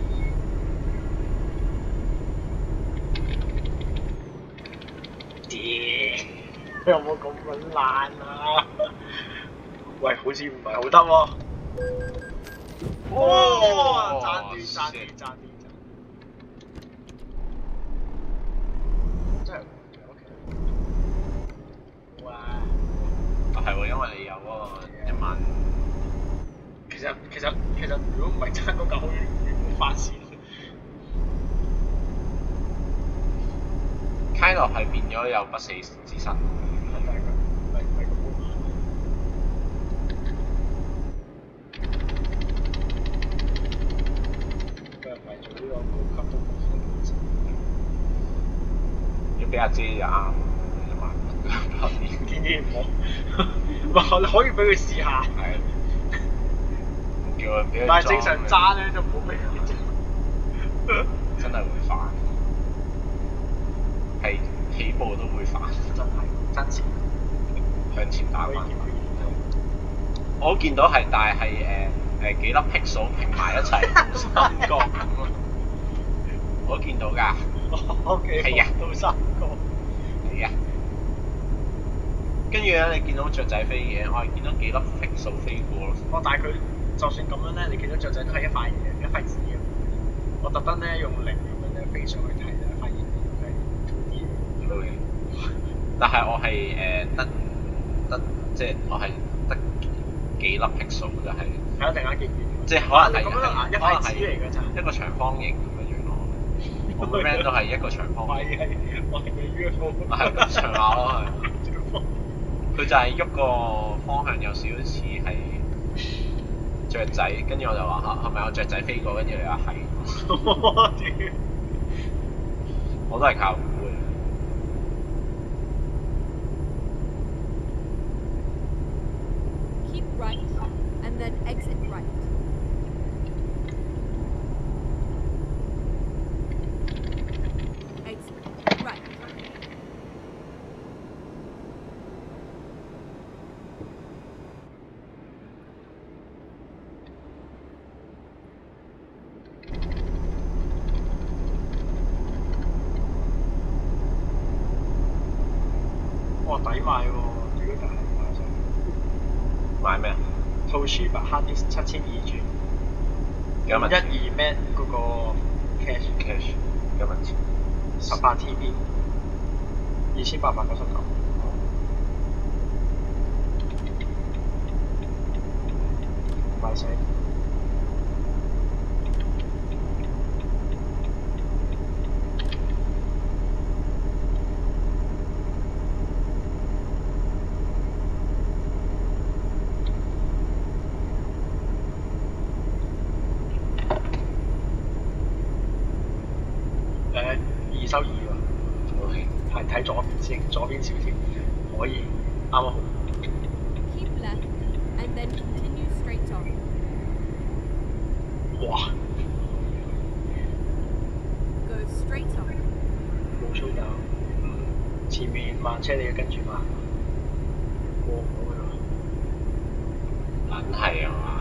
有冇咁撚爛啊？喂，好似唔係好得喎。哇！爭啲，爭啲，爭啲，真係 OK。哇！
啊係喎，因為你有嗰個10000。
其實，如果唔係爭嗰嚿，好似冇發線。
卡落係變咗有不死之身。要俾阿姐就啱，10000。
天天唔好，你可以俾佢試下。
係。叫佢俾佢裝。
但係正常揸咧就唔好俾佢揸。
真係會煩。係起步都會煩。
真係真事。
向前打翻。我見到係，但係幾粒 pixel 拼埋一齊，3個咁啊！我見到㗎。
OK。係啊，到3個。
係啊。跟住咧，你見到雀仔飛嘅，我係見到幾粒 pixel 飛過咯。
哦，但係佢就算咁樣咧，你見到雀仔都係一塊嘢，一塊紙嘅。我特登咧用0咁樣咧飛上去睇咧，發現係 2D 嘅。
但係我係得即係我係得幾粒 pixel 就係。
係一定啱幾遠。
即係可能係
一塊紙嚟㗎咋。一
個長方形咁樣樣咯。我個 friend 都係一個長方形。
我係個 UFO。
係長下咯，係。佢就係喐個方向有少少似係雀仔，跟住我就話嚇係咪有雀仔飛過？跟住你話係。我都係靠估嘅。
Keep right and then exit right. Exit right.
抵買喎，如果就係買上。
買咩啊
？Toshiba hard disk 72G。
幾多文錢
？12 Mbps 嗰個 cache。
cache 幾多文錢
？18 TB。2899。買死。 收2喎。
OK。
係睇左邊先，左邊少添，可以啱啱好。
Keep left, and then continue straight on.
哇！
Go straight on.
冇吹走，前面慢車你要跟住嘛，過唔到㗎喎。
撚係啊嘛！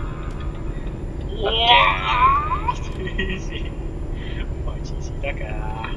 哇！黐線，唔係次次得㗎。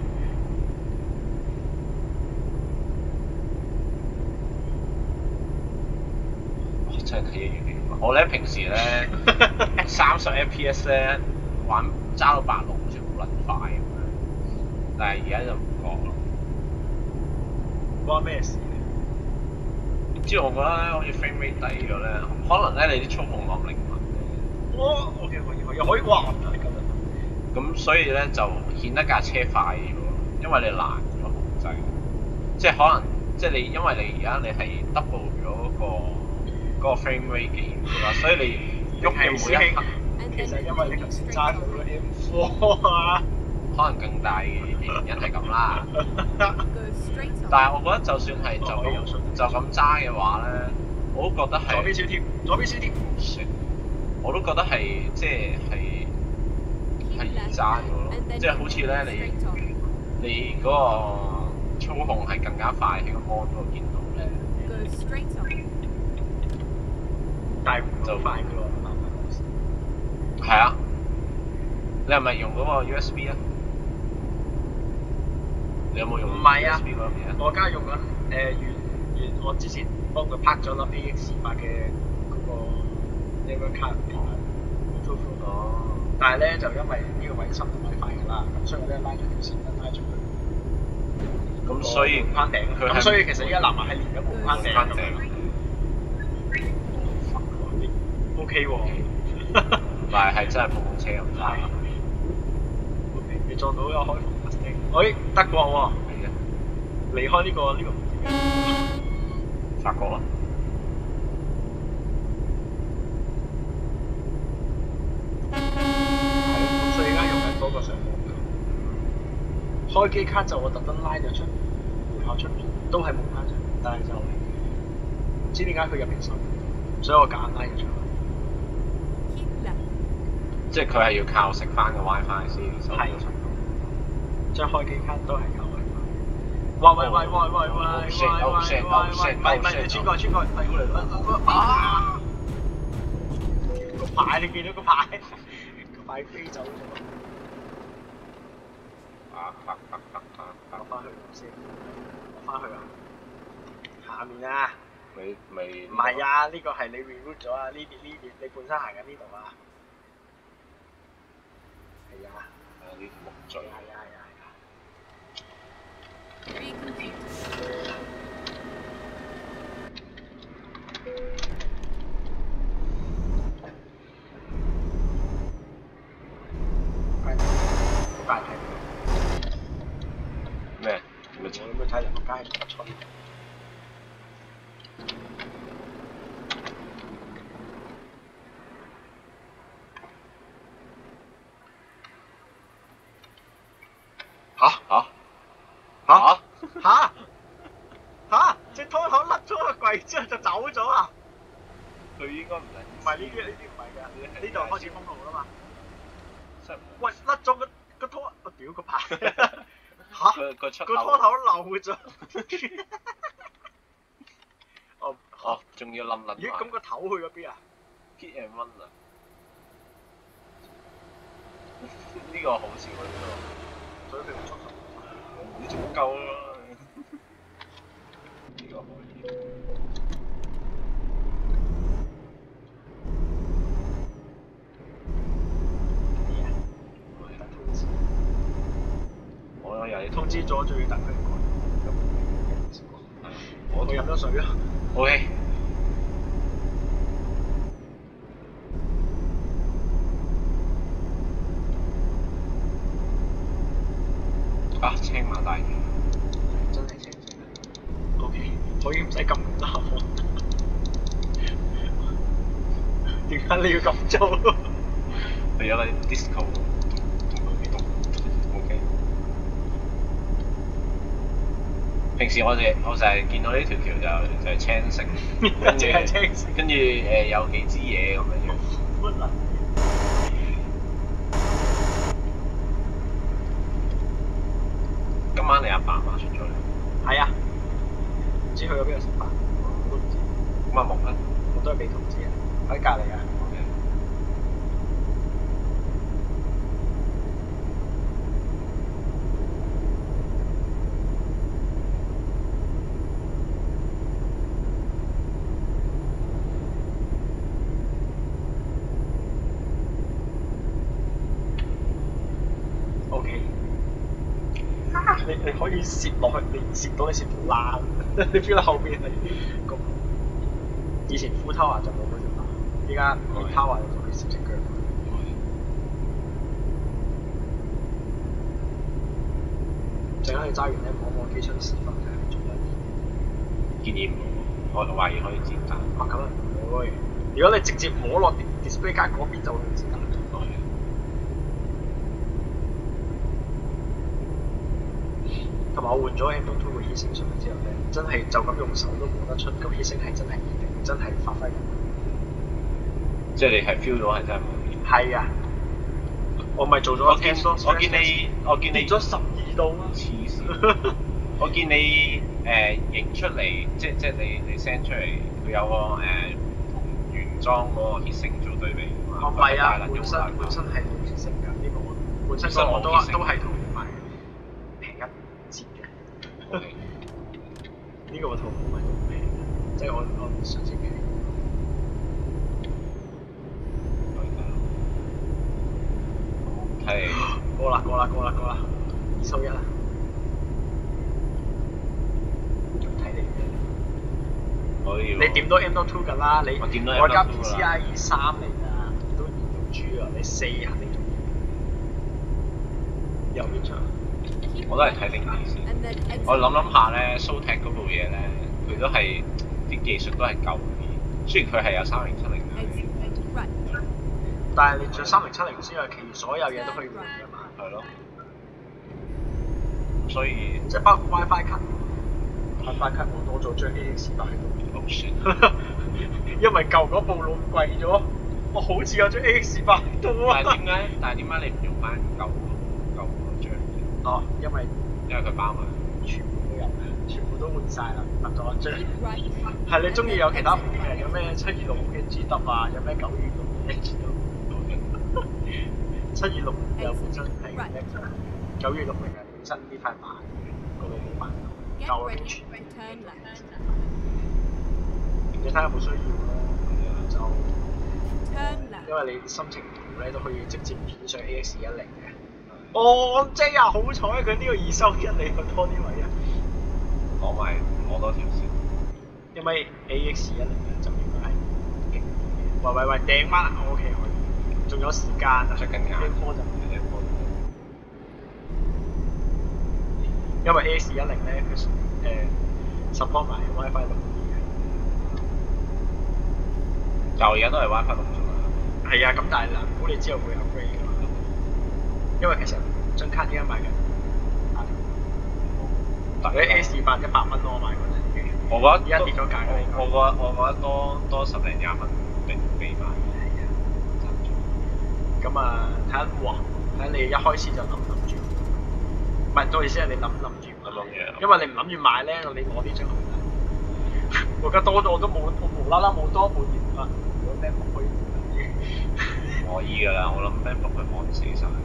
真係睇嘢越嚟越慢。我咧平時咧30 FPS 咧玩揸到86好似好撚快咁樣，但係而家就唔覺咯。
關咩事？
唔知我覺得咧好似 frame rate 低咗咧，可能咧你啲操控冇咁靈敏咧。
哇 ！OK 可以哇！唔得咁樣。
咁所以咧就顯得架車快咗，因為你難咗控制。即係可能即係你因為你而家你係 double 咗嗰個 frame rate 嘅顯示啦，所以你喐嘅每一刻。
And
其
then
實因為你頭
continue
先
straight
揸到
on.
嗰啲 M4 啊。
可能更大嘅原因係咁啦。
Go straight on.
但係我覺得就算係就咁揸嘅話咧，我都覺得係
左邊少貼，左邊少貼。
我都覺得係即係
Keep
易
left,
揸咗咯
and，then
即係好似咧
continue straight on.
你嗰個操控係更加快喺個 mon 嗰度見到咧。
Go straight on.
但係唔夠快㗎喎，慢慢嚟。
係啊，你係咪用嗰個 USB 啊？你有冇用
唔係啊
USB 嗰樣嘢啊？
我而家用緊原我之前幫佢拍咗粒 AX8嘅嗰個 memory card 片啊 ，Bluetooth
哦。
但係咧就因為呢個位10度米快㗎啦，咁所以我咧拉咗條線拉咗佢。
咁所以
框頂，
佢係
咁所以其實依家藍牙係連咗無框
Go
頂
框
咁
頂
樣。OK 喎。
但係真係碰碰車咁揸。
OK，你撞到有開放 casting，哎德國喎，
係啊，
離開呢個
法國咯。
係咁所以而家用緊嗰個上網㗎。開機卡就我特登拉咗出門口出邊，都係冇卡上，但係就唔知點解佢入邊收，所以我夾硬拉咗出去。
Keep left.
即係佢係要靠食翻個 WiFi 先收到程度。
張開機卡都係靠 WiFi。喂，唔係你穿過，係過嚟啊！個牌你見到個牌，個牌飛走咗。我翻去先，我翻去啊！下面啊！
未
唔係啊，呢個係你 reroute 咗啊！呢邊你本身行緊呢度啊。係啊。
係啲木嘴。
係啊。
Recompute.
好大睇
咩？咪
我有冇睇人個街係做乜春？嚇！隻拖頭甩咗個櫃之後就走咗啊！
佢應該唔
係呢啲唔係㗎，呢度開始封路啦嘛。
係。
喂，甩咗個拖，我屌個牌！嚇！
個出
個拖頭漏咗。
哦，仲要冧冧。
咦？咁個頭去咗邊啊
？Hit and run 啊！呢個好笑啊！呢個。
所以佢唔出頭。
你仲夠啦！呢個可以。
等通知。
我又要
通知咗，仲要等佢過。我飲咗水啊。
OK。啊！青馬大橋。
真係青。OK，可以唔使咁鬧。點解你要咁做？
去咗個 disco。OK。 平時我成日見到呢條橋就係青色，跟住
淨係青色
跟住有幾支嘢咁樣樣。
乜啊？
今晚你阿爸媽出咗嚟，
係啊，唔知去咗邊度食飯，我都唔知。
咁阿木咧？
我都係俾通知啊，喺隔離啊。OK，你可以攝落去，你攝到你攝到爛，你 feel 到後邊係咁。以前full tower就冇嗰條罅，依家 mid tower 就可以攝隻腳。陣間你揸完咧，摸機槍試訓睇下做乜。
建議唔好，我懷疑可以剪彈。
啊咁啊唔會，如果你直接摸落 display 架嗰邊就會剪彈。同埋我換咗 M2 嘅 heatsink 上去之後咧，真係就咁用手都摸得出個 heatsink 係真係易定，真係發揮緊。
即係你係 feel 到係真係冇嘢。
係啊，我咪做咗個 test 咯。
我見你
跌咗12度啊！
黐線！我見你影出嚟，即係你 send 出嚟，佢有個同原裝嗰個 heatsink 做對比。
唔係啊，本身係冇 heatsink 㗎，呢個本身嗰個都係同埋平一折嘅。呢個套唔係好平，即係我上次嘅。
係。
過啦，2收1啦。睇你嘅。
可以。
你點都 M.2 㗎啦，你
我點都 M.2
我家 PCIe 3嚟㗎，都2到 G 啊，你4肯定仲要。右邊場。
我都係睇定啲先。我諗下咧 ，Zotac 嗰部嘢咧，佢都係啲技術都係舊啲，雖然佢係有3070嘅。
但係你着3070之外，其餘所有嘢都可以換㗎嘛。
係咯。所以
即係包括 WiFi 卡，WiFi 卡我多咗張 AX8喺度。
好算。
因為舊嗰部路貴咗，我好似有張 AX8 喺度啊。
但係點解你唔用翻舊嗰張？
哦，因為
佢包埋。
全部都有，全部都換晒啦，得咗一張。係你中意有其他款嘅，有咩726嘅 GW 啊，有咩926嘅 H 都。726又本身係926嚟嘅，本身呢塊板個路冇板，舊嗰邊全係。你睇下有冇需要咯，就因為你心情圖咧都可以直接片上 AX10嘅。哦，即係好彩佢呢個2收1，你去多啲位啊！
攞多條先。
因為 AX10咧就應該係勁嘅。喂，掟翻啦 ，OK 可以。仲有時間啊！
着緊眼。
因為 AX10咧，佢support 埋 WiFi 6嘅。
就而家都係 WiFi 6啫嘛。
係啊，咁但係難估你之後會 upgrade 㗎嘛。因為其實張卡依家賣緊你 AX8 100蚊咯，我買嗰陣已經。
我覺得
而家跌咗價㗎。
我覺得多10零20蚊俾買。
咁啊，睇你一開始就諗住，唔係到意思係你諗住，因為你唔諗住買咧，你攞呢張去啦。我而家多咗我都冇，我無啦啦冇多半年啦。如果 MacBook 可以
可以㗎啦，我諗 MacBook 佢放死晒。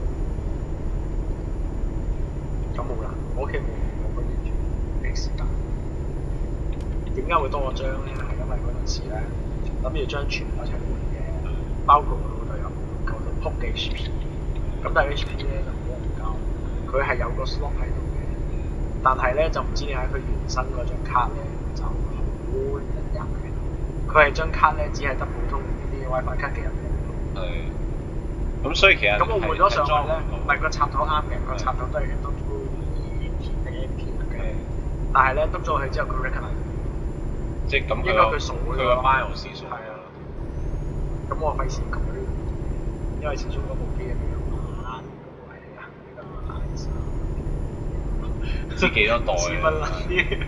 咁冇啦，我屋企冇嗰啲 X8。點解會多咗張咧？係因為嗰陣時咧諗住將全部一齊換嘅，包括我老豆有。撲嘅 HP，咁但係 HP 咧就冇人教，佢係有個 slot 喺度嘅，但係咧就唔知點解佢原生嗰張卡咧就好入嘅，佢係張卡咧只係得普通呢啲 WiFi 卡嘅入嘅。
係。咁所以其實
咁我換咗上去咧，唔係個插頭啱嘅，個插頭都係 M.2 定 MP 嘅，但係咧篤咗佢之後佢 recognize，
即係咁
應該佢數
佢個 BIOS 數。
係啊。咁我費事佢。因為始終嗰部機係比較慢，嗰部係啊比較慢。
知幾多代
知乜啦啲。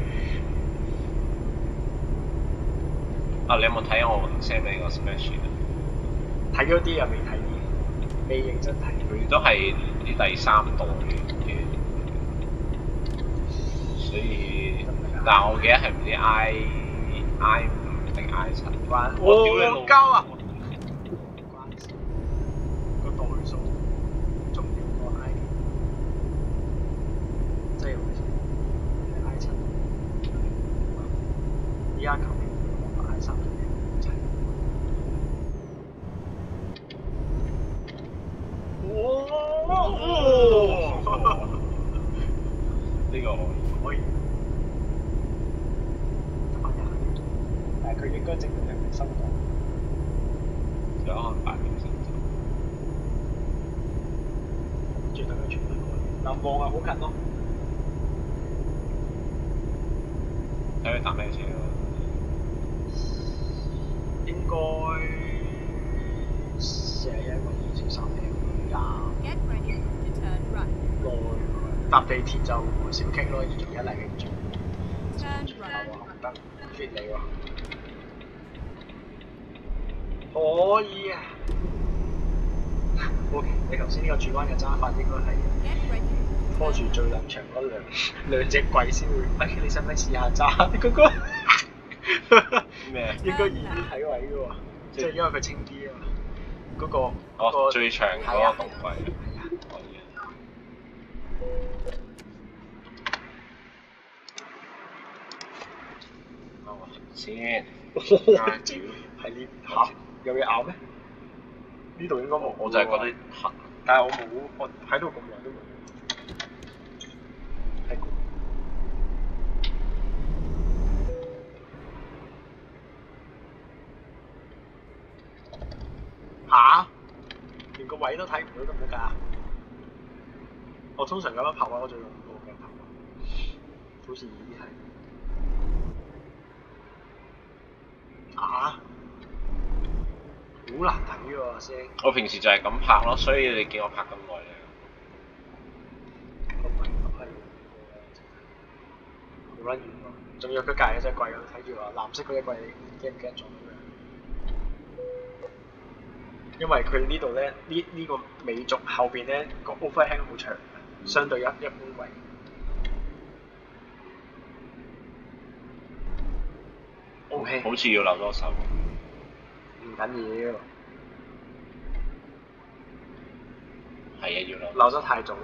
啊！你有冇睇我 send 俾你個 spreadsheet 啊？
睇咗啲又未睇啲，未認真睇。
佢都係啲第三代嘅，所以但係我記得係唔知 I 5定 I 7。我屌你老
膠啊！關事，個代數重要過 I， 即係好似 I 7，依家求其講 I 3嘅齊。
呢個
可以，但係佢應該證明係未收到。
有可能8點先走。
最等佢全部過嚟，南望啊好近咯。
睇佢搭咩車咯？
應該41個2.3 M
Get ready to turn right.
內搭地鐵就小傾咯，要做一嚟嘅做。
Turn
係
right.
喎，紅燈 fit 你喎。可以啊。OK，你頭先呢個轉彎嘅揸法應該係
Get ready.
拖住最能長嗰兩隻櫃先會。你使唔使試下揸？嗰個
咩？
應該易啲睇位嘅喎，即係因為佢清啲啊嘛。嗰個
哦，最長嗰個動櫃。
係啊。
可以啊。先。
係呢嚇有嘢咬咩？呢度應該冇。
我就係覺得痕。
但係我冇，我喺度咁耐都冇。係咁。嚇！連個位都睇唔到得唔得㗎？我通常咁樣拍位，我就用部鏡頭。好似已經係。啊！好難睇喎，師兄。
我平時就係咁拍咯，所以你見我拍咁耐咧。
個位係好撚遠喎，仲要佢隔離隻櫃，佢睇住話藍色嗰隻櫃，你驚唔驚撞到佢？因為佢呢度咧，呢個尾軸後邊咧個 overhang 好長，相對一般櫃。OK，
好似要留多手。
唔緊要，
係啊，要留。
留得太早咯。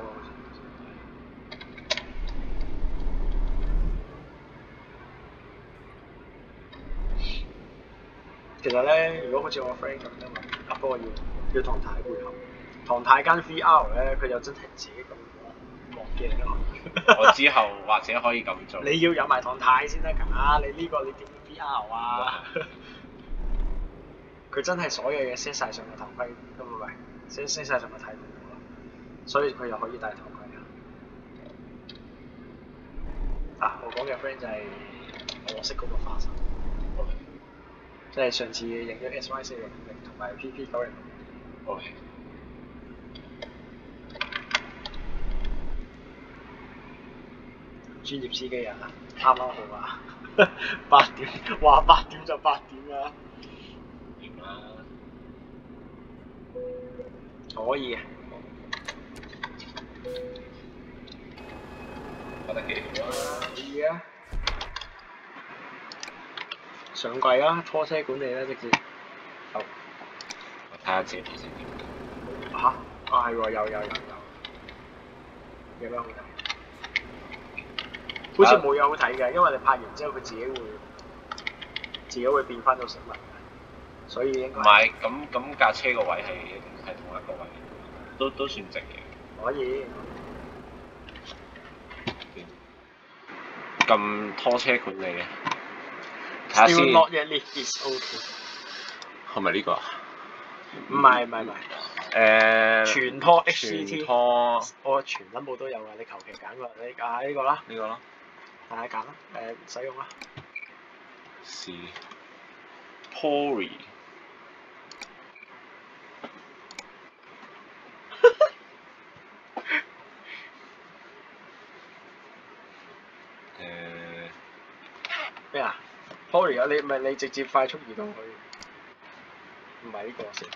其實咧，如果好似我 friend 咁咧，不過要唐太配合。唐太間 VR 咧，佢就真係自己咁望鏡咯。
我之後或者可以咁做。
你要有埋唐太先得㗎，你呢個你點 VR 啊？佢真係所有嘢 set 曬上個頭盔，唔係 set 曬上個睇帽，所以佢又可以戴頭盔啊！我講嘅 friend 就係我識嗰個花神，即係上次影咗 SY460同埋 PP90。
OK。
專業司機啊，啱啱好啊！8點，話8點就8點啊！
掂啦。
可以嘅。
覺得幾好啊！
可以啊！上櫃啦，拖車管理啦，直接。好。
我睇下自己先點。
嚇！啊係喎，有。有咩好睇？好似冇嘢好睇嘅，因為你拍完之後佢自己會變翻到實物，所以應該。
唔係，咁架車個位係同一個位，都算直嘅。
可以。
咁拖車管理嘅，睇下先。
Still not yet lit is OK。
係咪呢個啊？
唔係。全拖 HCT。
全拖。
我全撚部都有啊！你求其揀個，你揀呢個啦。
呢個咯。
大家揀啦，使用啦。
是。Pori。
Sorry 啊，你唔係你直接快速移動去，唔係呢個先。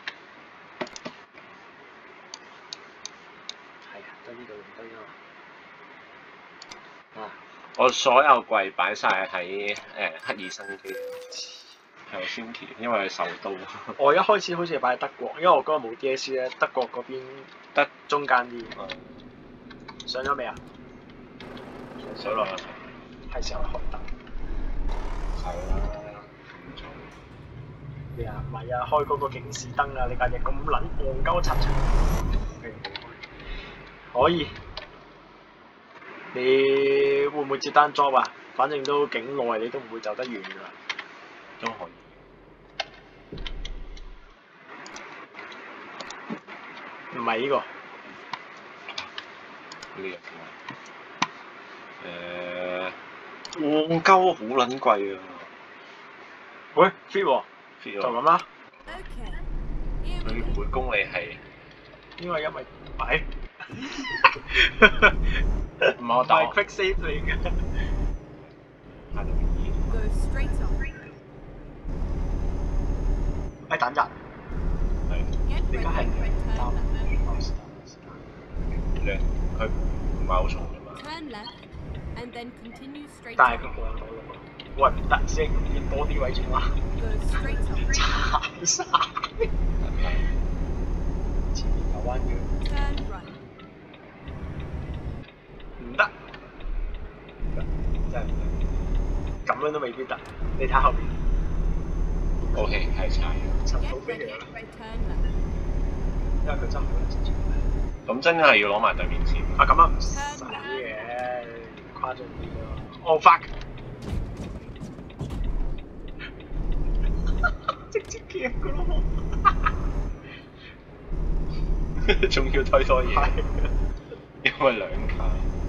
係啊，得呢度唔得啊。啊！
我所有櫃擺晒喺赫爾辛基，係先期，因為佢首都。
我一開始好似係擺喺德國，因為我嗰日冇 DSC 咧，德國嗰邊得中間啲。上咗未啊？
上落啦。
係時候開燈。
係啦，唔錯。
咩啊？唔係啊，開嗰個警示燈啊！你架嘢咁撚戇鳩柒柒。可以。你會唔會接單 job 啊？反正都境內，你都唔會走得遠㗎啦。
都可以。
唔係呢個。
呢個戇鳩好撚貴啊！
喂 ，fit 喎，
fit
就咁啦。
Okay.
佢每公里係
因為係。
唔係我打。
係 quick save 嚟嘅。
下度2。
Go straight on.
等陣。
係。
Get
而
ready
家係
for turn left.
佢唔係好重啫嘛。
Turn left, and then continue straight
但係
on.
佢冇人攞路。喂，唔得，先要多啲位轉啦。
Go straight on.
踩晒。前面有彎腰。
Turn right.
唔得，真係唔得，咁樣都未必得。你睇後邊。
O.K. 係踩咗。
陳
Get
寶飛
ready
嚟啦，
for turn left.
因為佢真係好撚直接。
咁真係要攞埋對面前。
啊咁啊唔使嘅，誇張啲咯。Oh fuck！直接夾㗎咯，
仲要推多嘢，因為兩卡。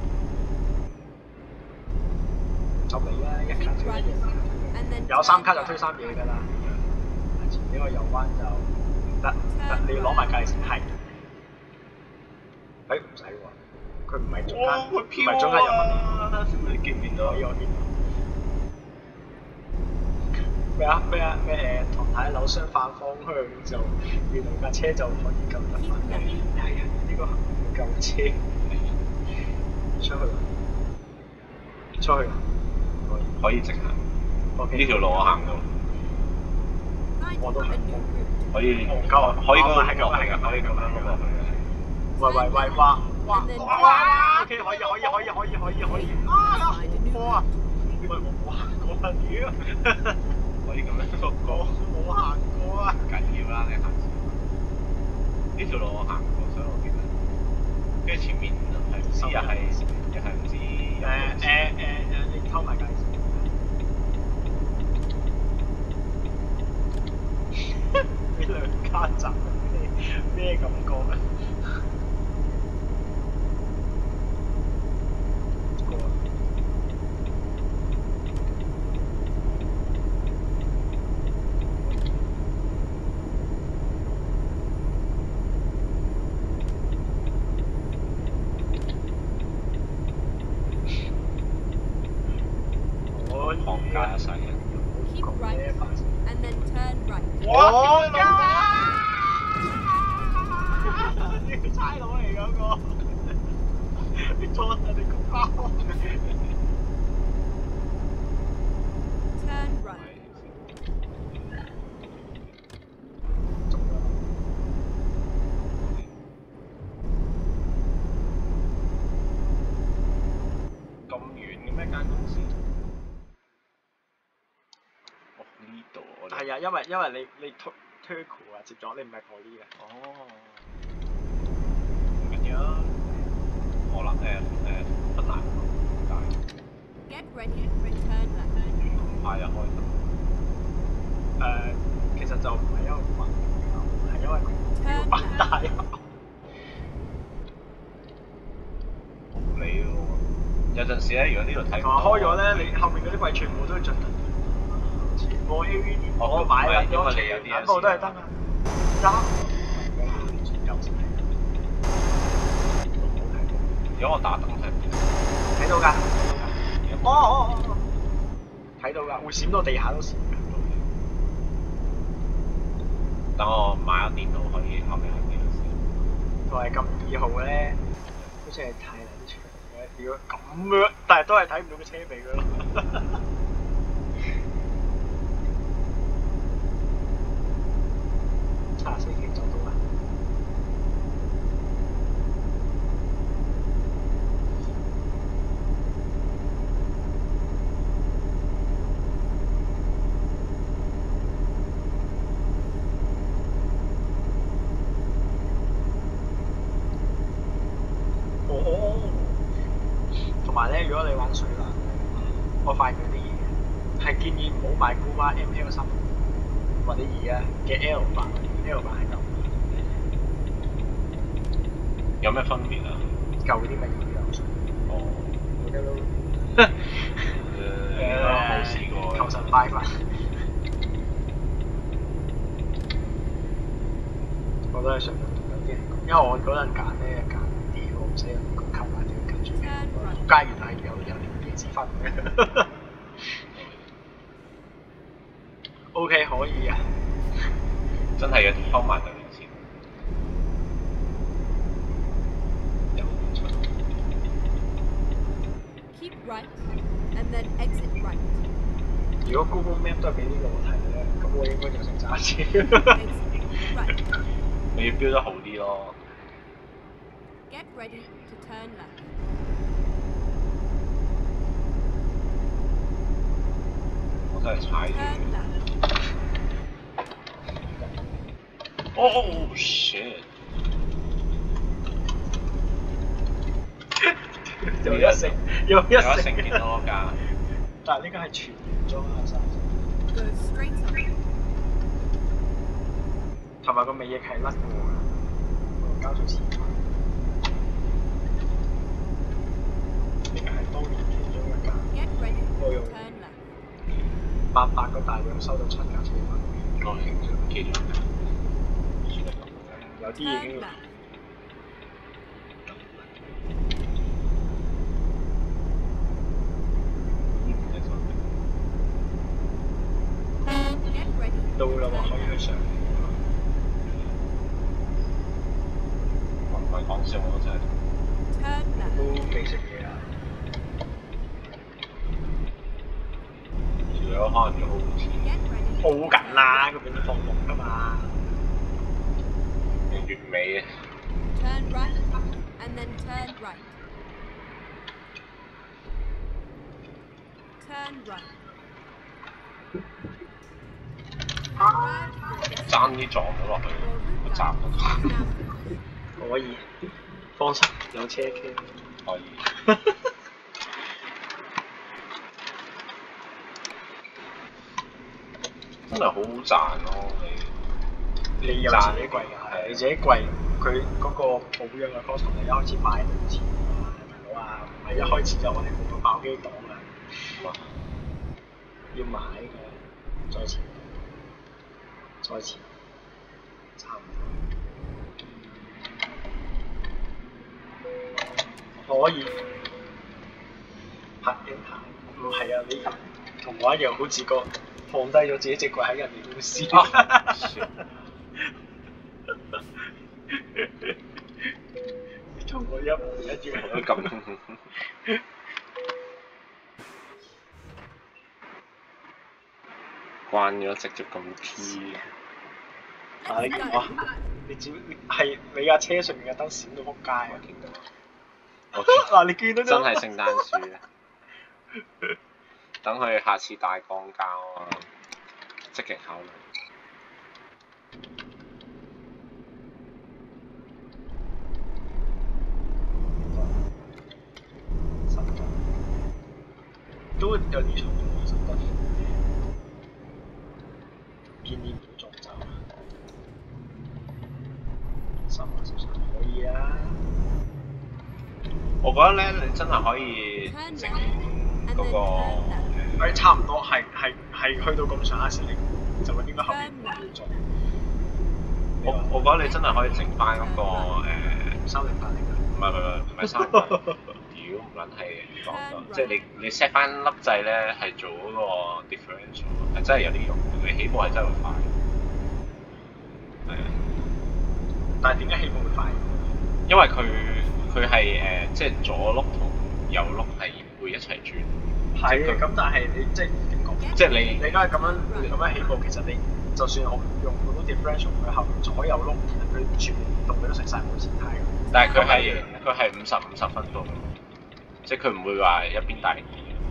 就你啦，一卡
Keep
推
right,
嘢，
and then
有3卡
turn
就推
right.
3嘢㗎啦。前面個右彎就唔得，你要攞埋界線係。唔使喎，佢唔係中間，唔係中間有問題。
你見唔見到？
我見到。咩唐太樓相反方向就原來架車就可以救得翻。係啊，呢個行救車。出去。
可以直行。
OK。
呢條路我行到。
Find
我都
a
係。
new route.
可以。
戇鳩啊！
可以嗰個
係咁
係㗎，可以咁樣嗰個。
喂，哇！OK，可以。啊！哇！喂，我行過啊屌！
可以咁樣過。
冇行過啊！
緊要啦，你行先。呢條路我行過，所以我記得。跟住前面係唔知又係唔知。
你偷埋界線。呢兩家站咩感覺咧？
行家細人。
Keep right, and then turn right.
我㗎！呢個差佬嚟嗰個，你裝人哋個包。
Turn right.
咁遠嘅咩間公司？哦，呢度我哋。
係啊，因為你 Turco 啊接咗，你唔係 Poly 嘅。
哦。唔緊要啊。我諗芬蘭但係
Get ready, return left.
咁快就開得。
其實就唔係因為困，係因為佢要扮大。
唔理喎。有陣時咧，如果呢度睇唔
同埋
到。
開咗咧，你後面嗰啲櫃全部都係着燈。全部 AV 我買啦，
因為你有啲
全部都係燈啊！
如果我打燈睇唔到。
睇到㗎。哦。 睇到㗎，會閃到地下都閃㗎。
等我買咗電腦可以後面係幾多先？
同埋撳2號咧，好似係太撚長嘅，如果咁樣，但係都係睇唔到個車尾㗎咯。74K做到啦。同埋咧，如果你玩水啦，我發現咗啲嘢係建議唔好買 Guma ML3或者2啊嘅 L 版係舊，
有咩分別啊？
舊啲咪要游水。
哦。
我覺得都
冇試過。
求神拜佛。我都係想同有啲人講，因為我嗰陣揀咧揀啲我唔使人工購買啲跟住，街原來有連子分嘅。OK 可以啊，
真係有啲偷埋對面先。有冇錯
Keep right, and then exit right.
如果 Google Map 都係俾呢個我睇咧，咁我應該就識揸車。
Exit right.
你要標得好啲咯。
Get ready to turn left.
我真係踩住。
Turn left.
Oh shit！
有一成，有一成
幾多㗎？
但係呢個係全原裝啊，三成。
Go straight up.
同埋個尾翼係甩嘅喎，交咗錢。呢個係當年其中一架，
Get ready
我
to
用
turn left.
800個大洋收到7架車牌。
我係其中一架。
有啲已
Turn
經
left.
到啦喎，可以去上。
我唔係講笑，我真係
Turn left.
都未食嘢啊！
條友可能要 OT，
Get ready.
好緊啦，嗰邊都放牧㗎嘛。
你月尾啊！
Turn right, and then turn right. Turn right.
爭啲撞咗落去個閘嗰度。
可以，放心，有車傾。
可以。真係好好賺咯，
你有自己貴㗎，你自己貴，佢嗰個保養嘅 cost 同你一開始買都唔似啊，大佬啊，唔係一開始就我哋冇個爆機檔啊，要買嘅，再錢，差唔多，可以拍影下，唔係啊，你同我一樣，好似個放低咗自己隻櫃喺人哋公司。同我一模一樣。
我都咁。慣咗直接咁 P
啊！你只係你架車上面嘅燈閃到仆街啊！
見到。
嗱，你見到
真係聖誕樹啊！等佢下次大降價啊！積極考慮。
都有啲重要，實得建議唔好撞走。10可以啊！
我覺得咧，你真係可以整嗰個
差唔多係去到咁上下時，你就會應該後面唔要做。
我覺得你真係可以整翻嗰個
308嚟㗎。
唔係308，屌如果唔撚係講咗，即係你 set 翻粒掣咧係做嗰個 differential 係真係有啲用，你起步係真係會快。係啊。
但係點解起步會快？
因為佢係即係左碌同右碌係會一齊轉。
係咁但係你即係點講？
即係你
而家咁樣起步，其實你就算我用好多 differential，佢後面左右碌，其實佢全部動佢都食晒冇前軚。
但係佢係50分到，即係佢唔會話一邊大。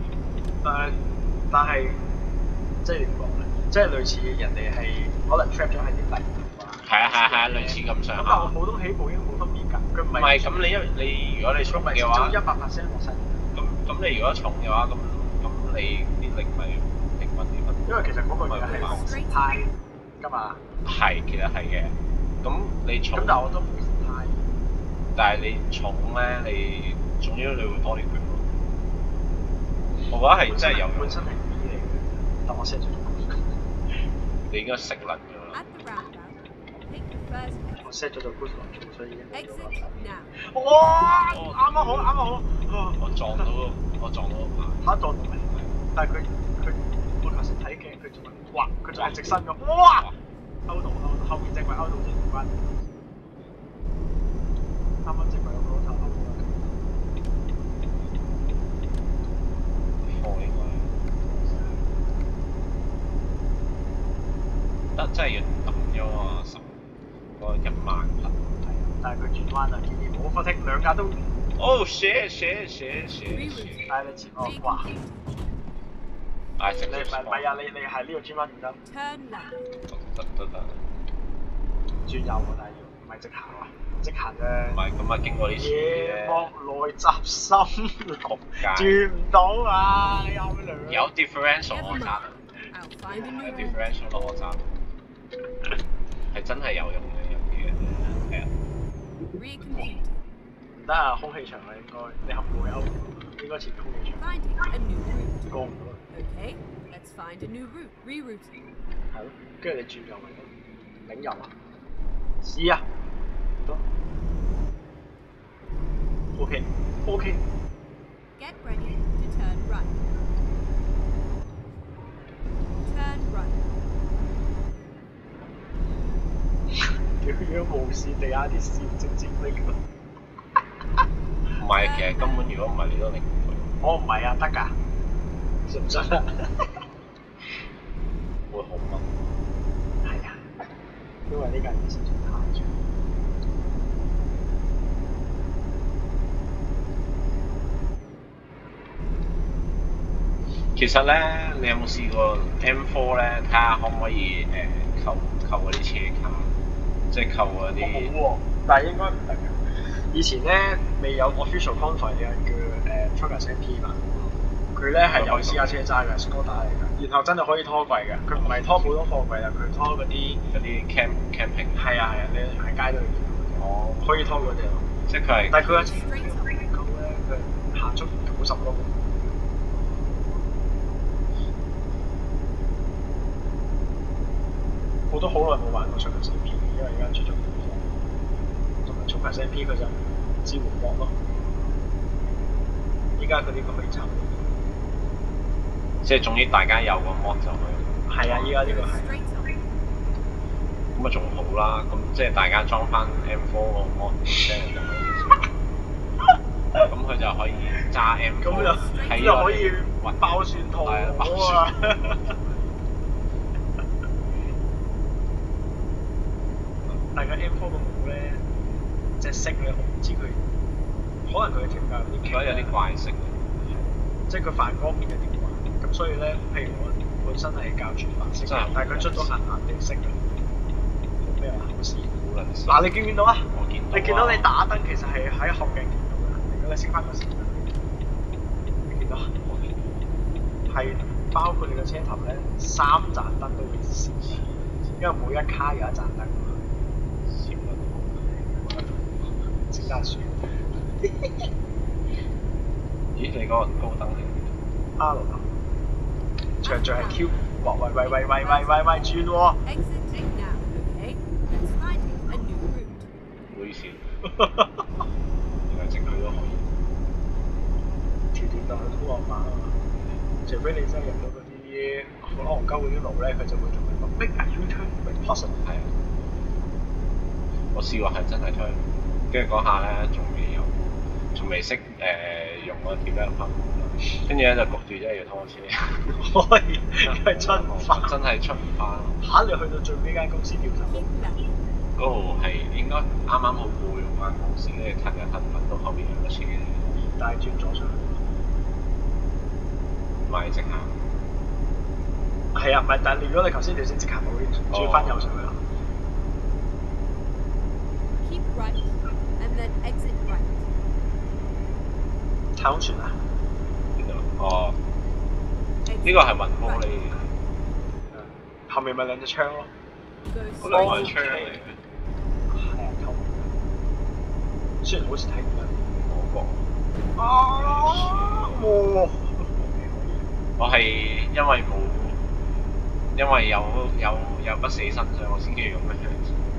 但係即係點講咧？即係類似人哋係可能 trap 咗喺啲泥度啊。係啊，類似咁上下。咁但係我普通起步已經冇分別㗎，佢唔係。咁你如果你重嘅話，100%落晒。咁你如果重嘅話，咁你啲力咪平均啲分。因為其實嗰個嘢係冇前軚㗎嘛。係，其實係嘅。咁你重。咁但係我都冇前軚。但係你重咧，你重要你會多啲血咯。我覺得係真係有用。本身係 B 嚟嘅，但我 set 咗做 boost。你應該食撚㗎啦。我 set 咗做 boost 來做，所以已經冇咗。哇！啱啱好。我撞到個牌。撞到未？但係我頭先睇鏡，佢仲係哇！佢仲係直身㗎。哇！勾到後面隻鬼勾到先唔關。啱啱隻鬼有個頭勾到。真係要揼咗啊！10個1萬匹。係啊，但係佢轉彎啊，見你冇分剔兩架都。Oh shit！ 但係你前我哇！係食你唔係啊！你係呢個轉彎唔得。得。轉右喎，但係要唔係直行啊？直行啫。唔係咁啊，經過呢次嘅。莫內雜心落。轉唔到啊！有 differential 我揸。有 differential 落我揸。係真係有用嘅樣嘢，係啊。唔得啊，空氣場啊應該，你合冇有？應該前空氣場。過唔到。係咯，跟住你轉右咪得，頂右啊！試啊！得。OK。
Get ready to turn right. Turn right.
屌樣無視地下啲線直接拎㗎。唔
係，其實根本如果唔係你都拎唔到。
我唔係啊，得㗎。信唔信啊？
會好乜？
係啊，因為呢架嘢實在太長。
其實咧，你有冇試過 M4 咧？睇下可唔可以扣嗰啲車卡，即係扣嗰啲。我冇喎，
但係應該唔得嘅。以前咧未有 official convoy 嘅叫Truckers MP 嘛，佢咧係有私家車揸嘅 Skoda 嚟嘅，然後真係可以拖櫃嘅，佢唔係拖普通貨櫃啊，佢拖嗰啲camping。係啊，你喺街都見到。哦。可以拖嗰啲咯。
即係佢係。
但係佢嘅車高咧，佢限速90咯。我都好耐冇玩過 Truckers MP，因為而家出咗同埋 Truckers MP 佢就支援幕咯。依家佢呢個可以插。
即係總之大家有個 mod 就去。
係啊，依家呢個係。
咁啊仲好啦，咁即係大家裝翻 M4 個 mod， 即係咁佢就可以揸 M4。咁就可以
爆蒜頭啊！但係個 M4 個帽咧，隻色咧，我唔知佢，可能佢嘅調校有啲，
有啲怪色，
即係佢反光面有啲怪，咁所以咧，譬如我本身係校全白色，但係佢出咗顏地色嘅，咩話好視乎啦。嗱，你見唔見到啊？
我見到。
你見到你打燈其實係喺後鏡見到嘅，如果你熄翻個閃燈，你見到？我見到。係包括你個車頭咧，3盞燈都會閃，因為每一卡有一盞燈。整間船。
咦？你嗰個高燈嚟
？R 啊，長序係 Q。哇！喂，轉喎！唔
好意思。原來整佢都可以。 我試過係真係推，跟住嗰下咧仲未識用嗰個 developer， 跟住咧就焗住真係要拖車。
可以，因為出唔翻。
真係出唔翻。
嚇！你去到最尾間公司調手？
Keep left.
嗰度係應該啱啱好雇用間公司，跟住褪到後邊有個車，
但係轉咗上去。
唔係直行。
係啊，唔係，但係如果你頭先條線直行，會轉翻右上去咯。
Keep right, and then exit right.
太空船啊！
邊度？哦，
Exit
呢個係雲玻璃
right.
嘅，
後面咪兩隻窗咯。
Go
嗰兩個
straight
係窗
on.
嚟嘅。
係啊，透明嘅。雖然好似睇唔到。
我覺。
啊！哇！
我係因為有不死身上，我先至用咩槍。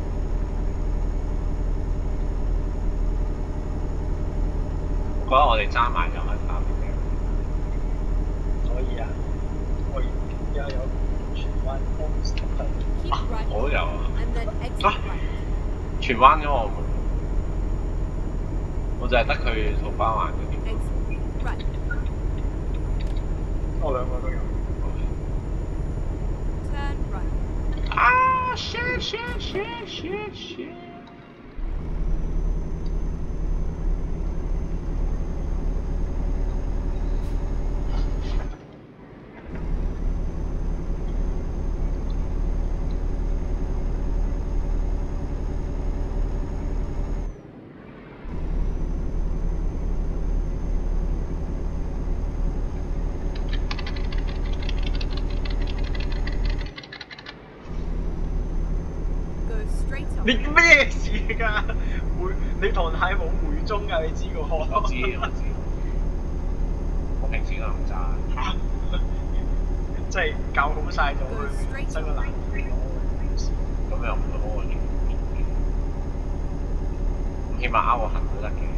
我覺得我哋揸埋就可以打嘅。
可以啊！我而家有荃灣 office 等等。
Keep right,
我都有啊，
and then exit right.
荃灣咗我冇，我就係得佢土瓜灣嗰啲。
Exit right.
我兩個都有。
Turn right.
啊！shit！
你咩事㗎？你唐太冇回中㗎，你知個可？
我知，我平時都唔揸。
即係教好晒就去新個男朋友。
咁又唔多嘅，咁起碼啱我行都得嘅。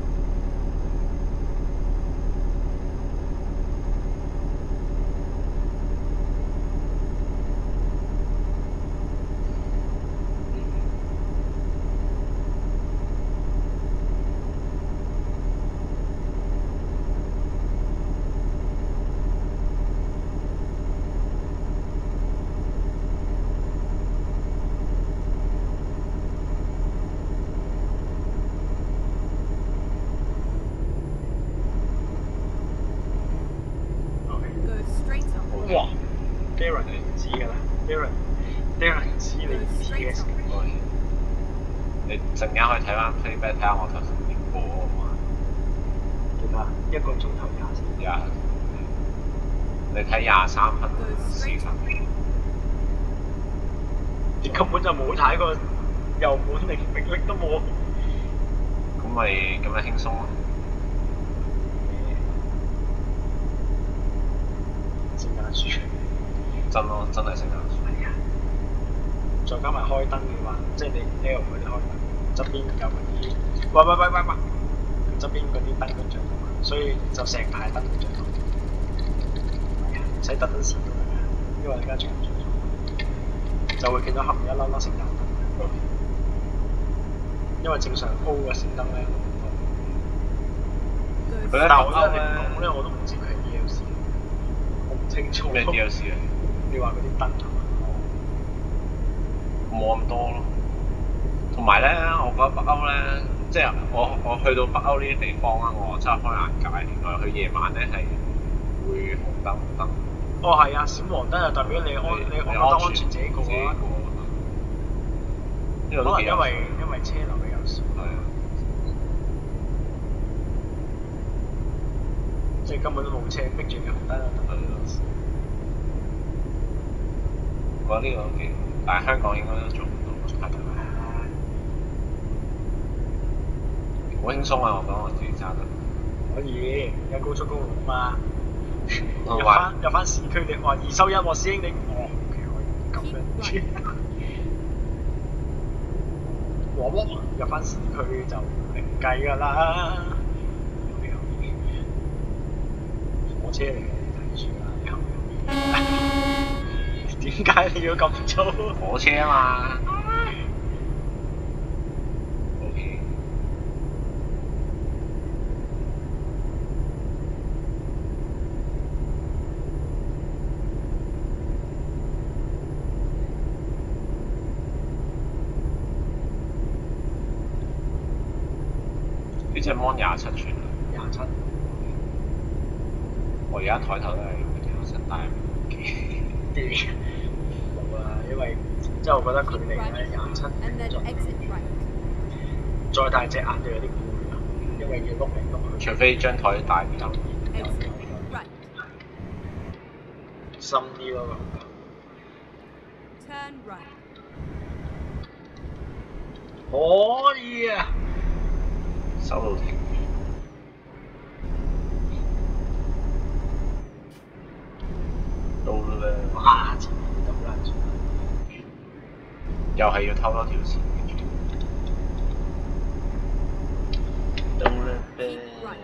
哇 ！Darren 你唔知㗎啦 ，Darren 知你 ETS
你陣間可以睇翻 playback 睇下我頭先點播啊嘛。
點啊？1個鐘頭24。
你睇23分40。
你根本就冇睇過，又滿力力都冇。
咁咪輕鬆咯。
聖誕樹。
真咯，真係聖誕樹。
係啊。再加埋開燈嘅話，即係你 L 嗰啲開燈，側邊有嗰啲，喂！佢側邊嗰啲燈都着㗎嘛，所以就成排燈都着到。係啊，唔使特登閃到㗎，因為而家着唔着就會見到後面一粒粒聖誕燈。因為正常 O 嘅閃燈咧，但係我覺得你講咧，我都唔知佢係 DLC，我唔清楚。
咩 DLC 啊？
你話嗰啲燈係嘛？
冇咁多咯。同埋咧，我覺得北歐咧，即係我去到北歐呢啲地方啦，我真係開眼界。原來佢夜晚咧係會紅燈。
哦，係啊，閃黃燈就代表你覺得安全自己過啊。
呢個都幾有。
可能因為車流比較少。
係啊。
即係根本都冇車逼住你紅燈啦。
係咯。我覺得呢個都幾好，但係香港應該都做唔到。好輕鬆啊！我講我自己揸得。
可以，有高速公路嘛。
入
翻市區你話2收1喎，師兄你可以咁樣。入翻市區就另計㗎啦。火車嚟嘅，你睇住啦，點解你要咁做？
火車啊嘛。 呢隻 mon 27寸啊！
27。
我而家台頭都係27，但係唔記
啲冇啦，因為即係我覺得佢哋咧27
and then exit right.
再大隻眼就有啲攰啊，因為要碌嚟碌去。
除非張台大啲。
Exit right.
深啲咯，
Turn right.
可以啊！
收到停。到啦！
哇！前面都好難做。
又係要偷多條線。到啦
Keep right.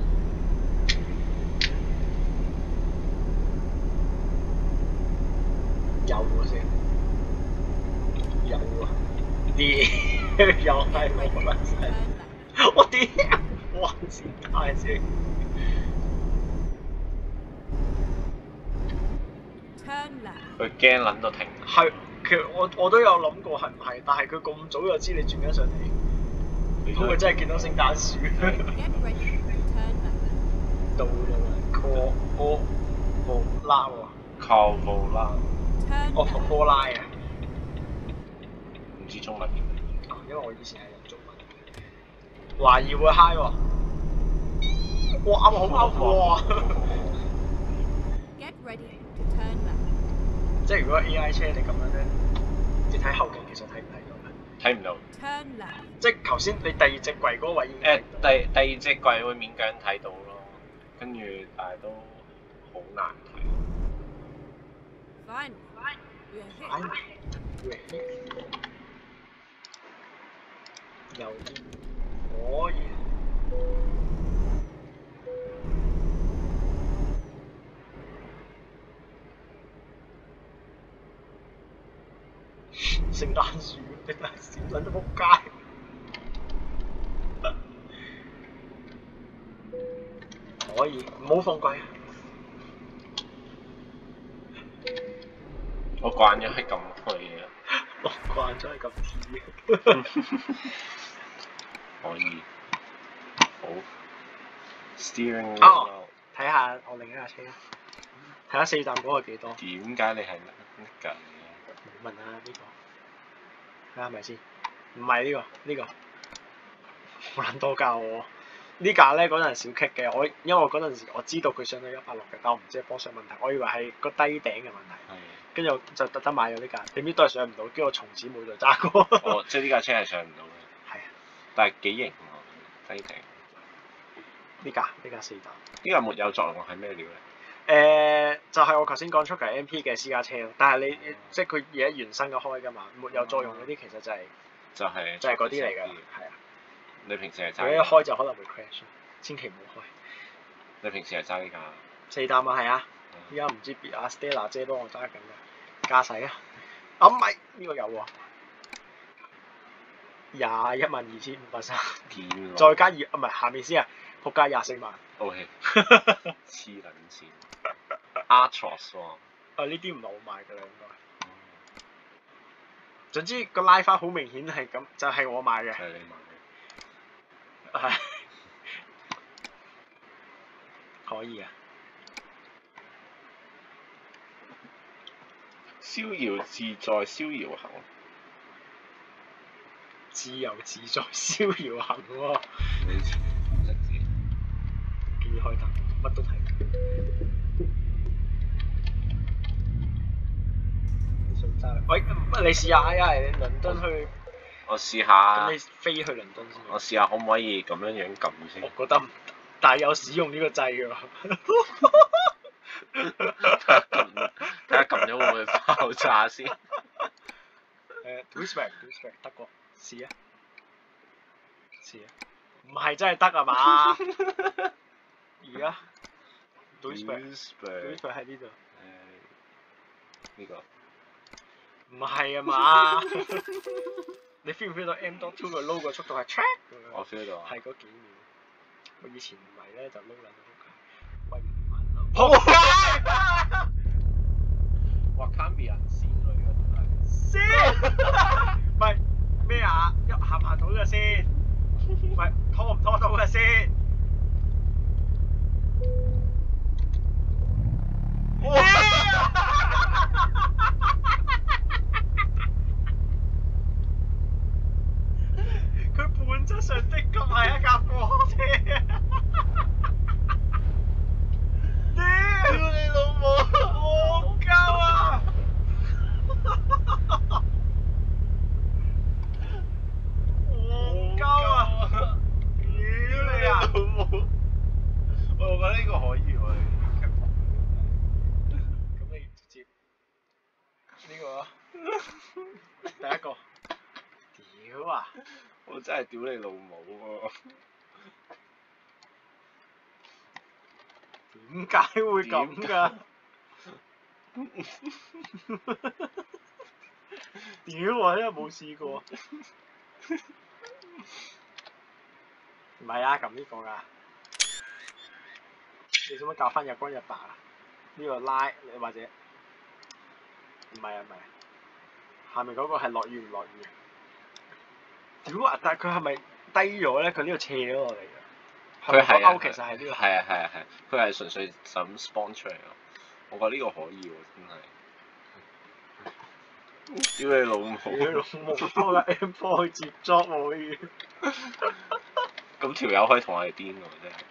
有喎先，有啊！啲又係冇啦，
Turn left.
我屌！哇！先太先。
Turn left.
佢驚撚到停。
係，其實我都有諗過係唔係，但係佢咁早就知你轉緊上嚟，咁佢真係見到聖誕樹。
Get ready. Turn left.
到啦，call 拉喎，
靠步啦，
Turn
哦
left.
科拉啊，
唔知中文點。
因為我以前係用中文，懷疑會 high 喎，哇啱好啱哇！
Get ready to turn left.
即係如果 AI 車你咁樣咧，你睇後鏡其實睇唔睇到嘅？
睇唔到。
Turn left.
即係頭先你第二隻櫃嗰個位已經睇到。
第二隻櫃會勉強睇到咯，跟住但係都好難睇。
Fine. We are hit.
有啲可以。聖誕樹，聖誕樹撚到仆街。可以，唔好放貴啊！
我慣咗係咁推嘅。
我慣咗係咁貼。
可以。好。Steering
哦，睇下我另一架車啊！睇下4站嗰個幾多？
點解你係乜㗎？
冇問啊呢個，睇下係咪先？唔係呢個，呢個好撚多架喎。呢架咧嗰陣小棘嘅，因為我嗰陣時我知道佢上到160嘅，但我唔知係波箱問題，我以為係個低頂嘅問題。跟住我就特登買咗呢架，點知都係上唔到，跟住我從此冇再揸過。
哦，即係呢架車係上唔到嘅。
係啊，
但係幾型喎，低頂。
呢架4站。
呢架沒有作用係咩料咧？
就係我頭先講出嘅 MP 嘅私家車咯，但係你即係佢而家原生嘅開㗎嘛，沒有作用嗰啲其實就係嗰啲嚟㗎，係啊。
你平時係揸？
佢一開就可能會 crash， 千祈唔好開。
你平時係揸呢架
4站啊，係啊。依家唔知阿 Stella 姐幫我揸緊嘅駕駛啊，啊唔係呢個有喎，212530，再加2唔係下面先啊，仆街24萬。
O.K. 黐撚線 Artros 喎。
啊呢啲唔係我買㗎啦應該。總之個拉花好明顯係咁，就係我買嘅。
係你買嘅。
係。可以啊。
逍遙自在逍遙行，
自由自在逍遙行喎。
你識字？
幾開燈，乜都睇。你想揸？喂，你試下啊！你倫敦去。
我試下。
咁你飛去倫敦先。
我試下可唔可以咁樣撳先？
我覺得唔得，但係有使用呢個掣㗎喎。
睇下撳咗會唔會爆炸先
？Duisburg 德國，試啊！唔係真係得啊嘛？而家 Duisburg 喺呢度。
呢個
唔係啊嘛？你 feel 唔 feel 到 M.2 個 low 個速度係 track 咁樣？
我 feel 到啊。
係嗰幾秒。我以前唔係咧就撈撚到仆街，喂5萬樓。仆街！
哇！Canby 人先喎，呢個真係。
先，唔係咩啊？行唔行到嘅先？ 喂，拖唔拖到嘅先？佢本質上的確係一架貨車。屌你老母！戇鳩啊！戇鳩啊！屌你啊！
我覺得呢個可以喎，
咁你直接呢個啊，第一個。屌啊！
我真係屌你老母喎！
點解會咁㗎？屌我真係冇試過。唔係啊，撳呢個㗎。你使唔使教翻日光日白啊？呢個拉你或者唔係啊唔係啊，下面嗰個係落雨唔落雨。屌啊！但係佢係咪低咗咧？佢呢個斜咗落嚟㗎。
佢係
勾其實係呢個。
係啊，佢係純粹就咁 spawn 出嚟咯。我覺得呢個可以喎，真係。屌你老母！
屌你老母！攞架 M4 去接 job 喎可以。
咁條友可以同我哋癲喎，真係。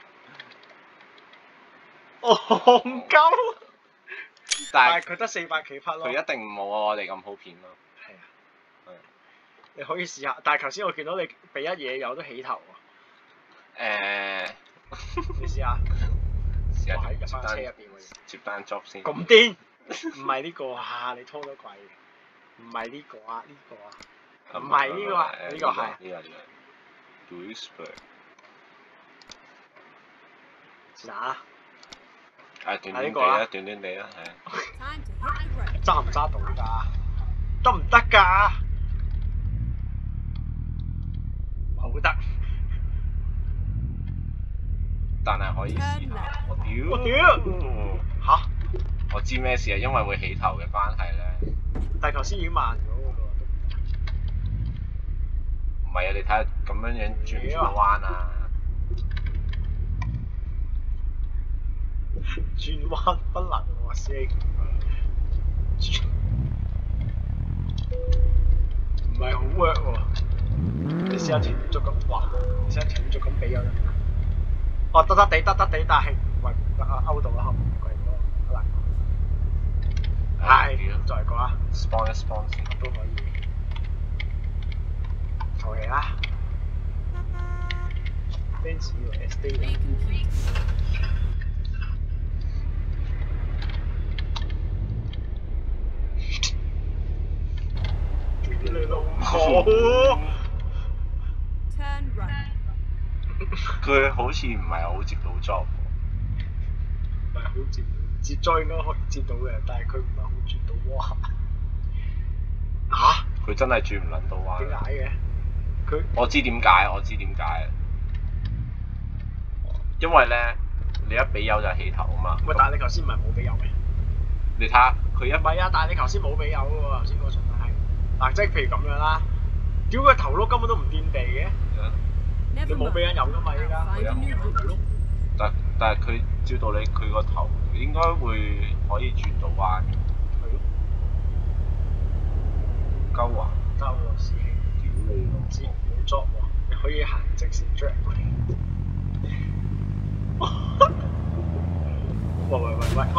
戇鳩！
但係
佢得400幾匹咯。
佢一定冇我哋咁好片咯。
係啊。你可以試下，但係頭先我見到你俾一嘢有得起頭喎。你試下。
試下
喺架車入邊喎。
接單 job 先。
咁癲？唔係呢個啊！你拖得貴。唔係呢個啊！呢個啊。唔係呢個啊！呢個係。
呢個。Duisburg。
是但啦。
短短地啦，短短地啦，係啊。
揸唔揸到㗎？得唔得㗎？冇得。
但係可以試下。我
屌！嚇！
我知咩事啊？因為會起頭嘅關係咧。
但係頭先已經慢咗㗎喎。
唔係啊！你睇下咁樣樣轉唔轉個彎啊？
轉彎不能喎，師兄。唔係好 work 喎。你試下斷續咁滑，你試下斷續咁俾我啦。哦，得地，但係喂勾到啦，後面貴咗，好難講。係，再嚟個啦。
spawn 一 spawn 先。
都可以。求其啦。Benz 要 SD。你老母！
佢好似唔係好接到 job。
唔係好接 job 應該可以接到嘅，但係佢唔係好轉到彎。嚇！
佢真係轉唔撚到彎。
點解嘅？佢
我知點解。因為咧，你一俾油就起頭啊嘛。
喂，但係你頭先唔係冇俾油咩？
你睇下佢一
唔係啊，但係你頭先冇俾油喎，頭先嗰個狀態。嗱，即係譬如咁樣啦，屌佢頭碌根本都唔掂地嘅。你冇俾緊油㗎嘛？依家。
但係佢照道理佢個頭應該會可以轉到彎嘅。
係咯。
鳩啊！
得喎，師兄。
屌你老
知冇 job 喎，你可以行直線 drag 佢。喂！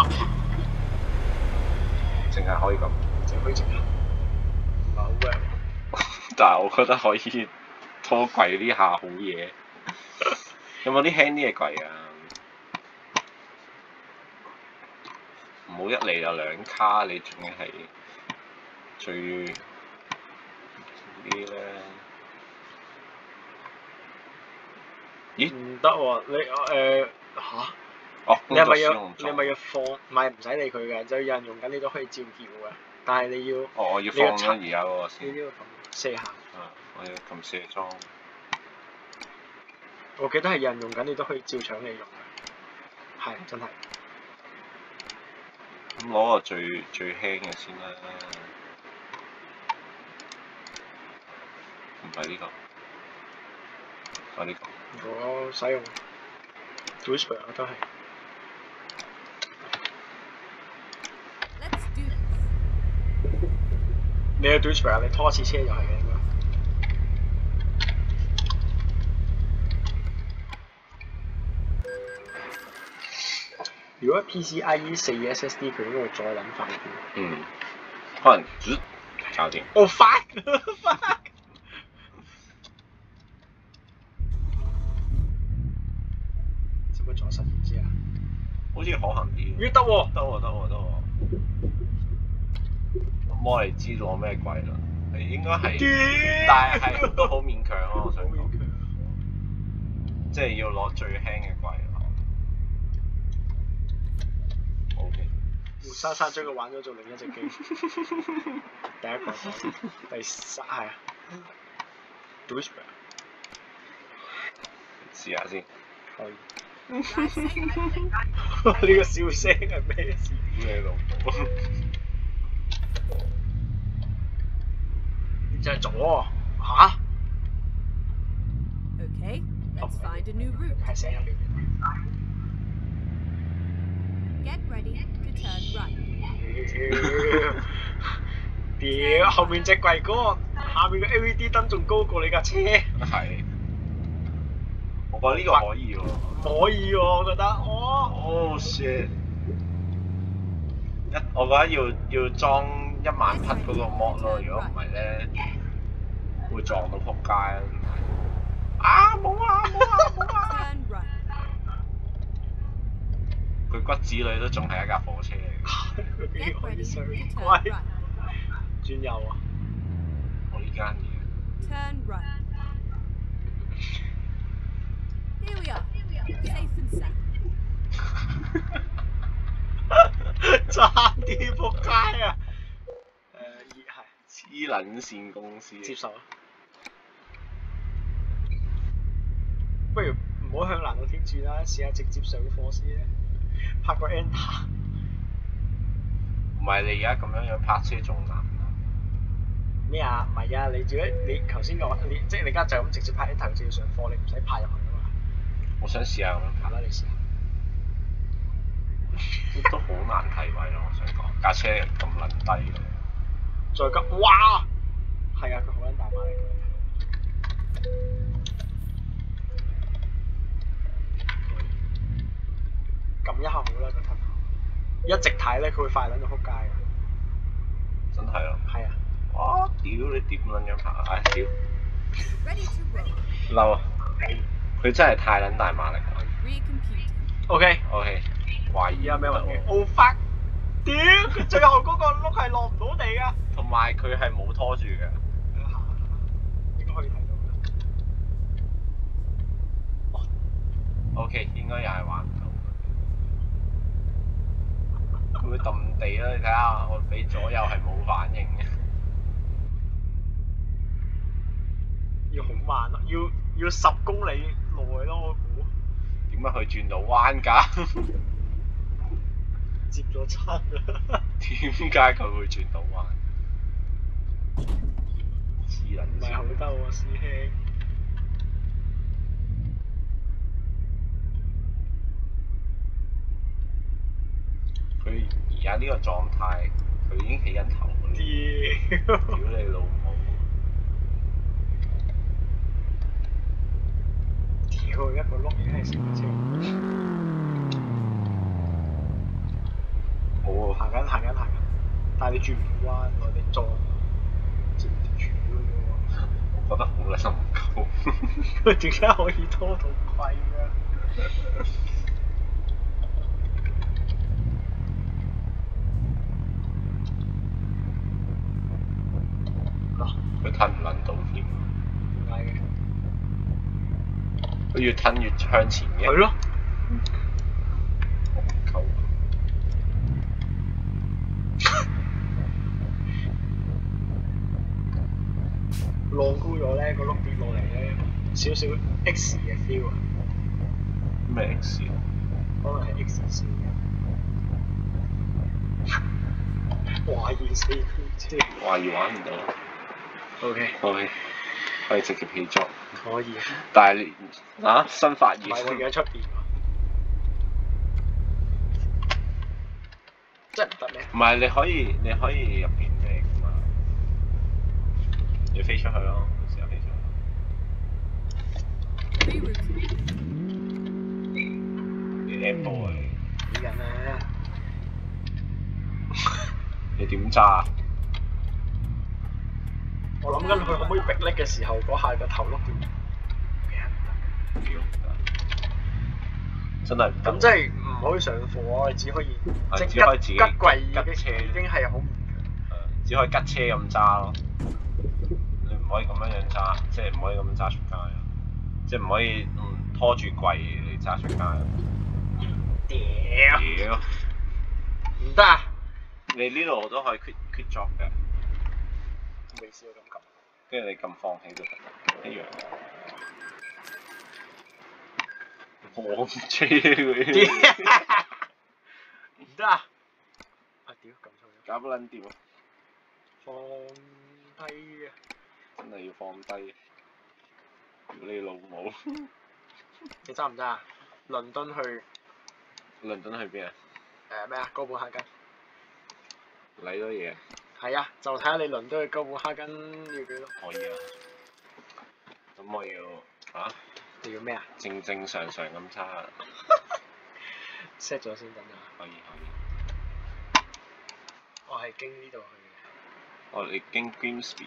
淨係可以咁。
淨可以直行。唔係好 work。
但係我覺得可以拖櫃呢下好嘢。有冇啲輕啲嘅櫃啊？唔好一嚟就2卡，你仲係最啲咧？咦？
唔得喎，你嚇？
哦，
你係咪要放？唔係唔使理佢嘅，就有人用緊你都可以照叫嘅，但係你要。
哦，我要放咗而家嗰個先。
你呢個撳4下。
我要撳卸妝。
我記得係有人用緊，你都可以照搶你用嘅。係，真係。
咁攞個最輕嘅先啦。唔係呢個。 我呢個
我使用 Dewsbury 都係。
Let's do this.
你嘅 Dewsbury 你拖一次車就係嘅應該。如果 PCIe 4嘅 SSD 佢應該會再撚快啲。
可能搞掂。
哦 fuck！ 使唔使做實驗先啊？
好似可行啲。
咦得喎！
得喎。咁我哋知道我咩鬼啦？應該係，但係都好勉強咯，我想講。即係要攞最輕嘅貴咯。OK。
活生生將佢玩咗做另一隻機。第一個，第三係啊。Dewsbury。
試下先。
可以。
Drive safely.
呢個笑聲係咩事？
你老母！
就係左喎嚇？
Okay, let's find a new route.
係聲入邊。
Get ready to turn right.
屌，後面隻櫃哥，下面個 LED 燈仲高過你架車。
係。我覺得呢個可以喎。
可以喎，我覺得。
Oh shit！我覺得要裝1萬匹嗰個 mod 咯，如果唔係咧，會撞到仆街啊！冇啊！
Turn right.
佢骨子裏都仲係一架火車嚟嘅。
佢竟然
Get
可以
ready
上
to
龜
turn right.
轉右啊！
我呢間嘢。
Turn right. Here we are, safe and sound.
爭啲仆街啊！係
黐撚線公司。
接受啊！不如唔好向難度天轉啦，試下直接上課先咧，拍個 enter。
唔係你而家咁樣泊車仲難。
咩啊？唔係啊！你如果你頭先嘅話，即係你而家就咁直接拍 enter 就要上課，你唔使拍入去啊嘛。
我想試下咁樣
係啦，你試下。
都好難睇位咯，我想講架車咁撚低嘅。
再急，哇！係啊，佢好撚大馬力嘅。撳一下好啦，個吞口。一直睇咧，佢會快撚到撲街㗎。
真係咯。
係啊。
哇！屌你點撚樣拍啊？唉屌！
Ready to roll.
嬲啊！佢真係太撚大馬力啦。
Recomputing.
OK。
懷疑
有咩問題？Oh fuck！屌，佢最後嗰個轆係落唔到地㗎。
同埋佢係冇拖住嘅。
應該可以睇到嘅。
OK， 應該又係玩唔到。佢會揼地啦，你睇下，我俾左右係冇反應嘅。
要好慢咯，要10公里內咯，我估。
點解佢轉到彎㗎？
接咗親啊！
點解佢會轉到彎？黐撚
唔係好得喎，師兄。
佢而家呢個狀態，佢已經起緊頭㗎啦。屌你老母！
屌，一個轆已經係成車。
冇喎，
行緊，但係你轉唔到彎喎，你撞接唔住㗎喎。
我覺得好撚唔夠。
佢點解可以拖到貴㗎？
佢褪唔撚到添。
點解嘅？
佢越褪越向前嘅。
係咯。
夠。
浪高咗咧，個轆跌落嚟咧，少少 X 嘅 feel 啊！
咩 X 啊？
可能係 X 線嘅。懷疑4驅車。
懷疑玩唔到。
OK。
可以直接起咗。
可以。
但係你新發現。
唔係喎，而家出邊喎。真係唔得咩？
唔係你可以入邊咩㗎嘛？你飛出去咯，試下飛出去。
Rerouting.
你 M 波啊！
死人啊！
你點揸？
我諗緊佢可唔可以逼叻嘅時候，嗰下個頭碌掉。
真係唔得。
咁即係唔可以上課啊！你只可以即
只可以自己
吉櫃已
車
經係好唔
只可以吉車咁揸咯。你唔可以咁樣揸，即係唔可以咁樣揸出街咯。即係唔可以拖住櫃嚟揸出街。屌！
唔得啊！
你呢度都可以 quit job 嘅。
未試過咁撳。
跟住你撳放棄就得，一樣。我唔知佢。
唔得啊！啊屌！撳錯咗。
搞不撚掂啊！
放低啊！
真係要放低。你老母！
你揸唔揸啊？倫敦去。
倫敦去邊啊？
咩啊？哥本哈根。
嚟多嘢。
係啊，就睇下你倫敦去哥本哈根要幾多。
可以啊。咁我要
你要咩啊？
正常咁揸。
set 咗先等啊。
可以。
我係經呢度去嘅。
哦，你經 Grimsby。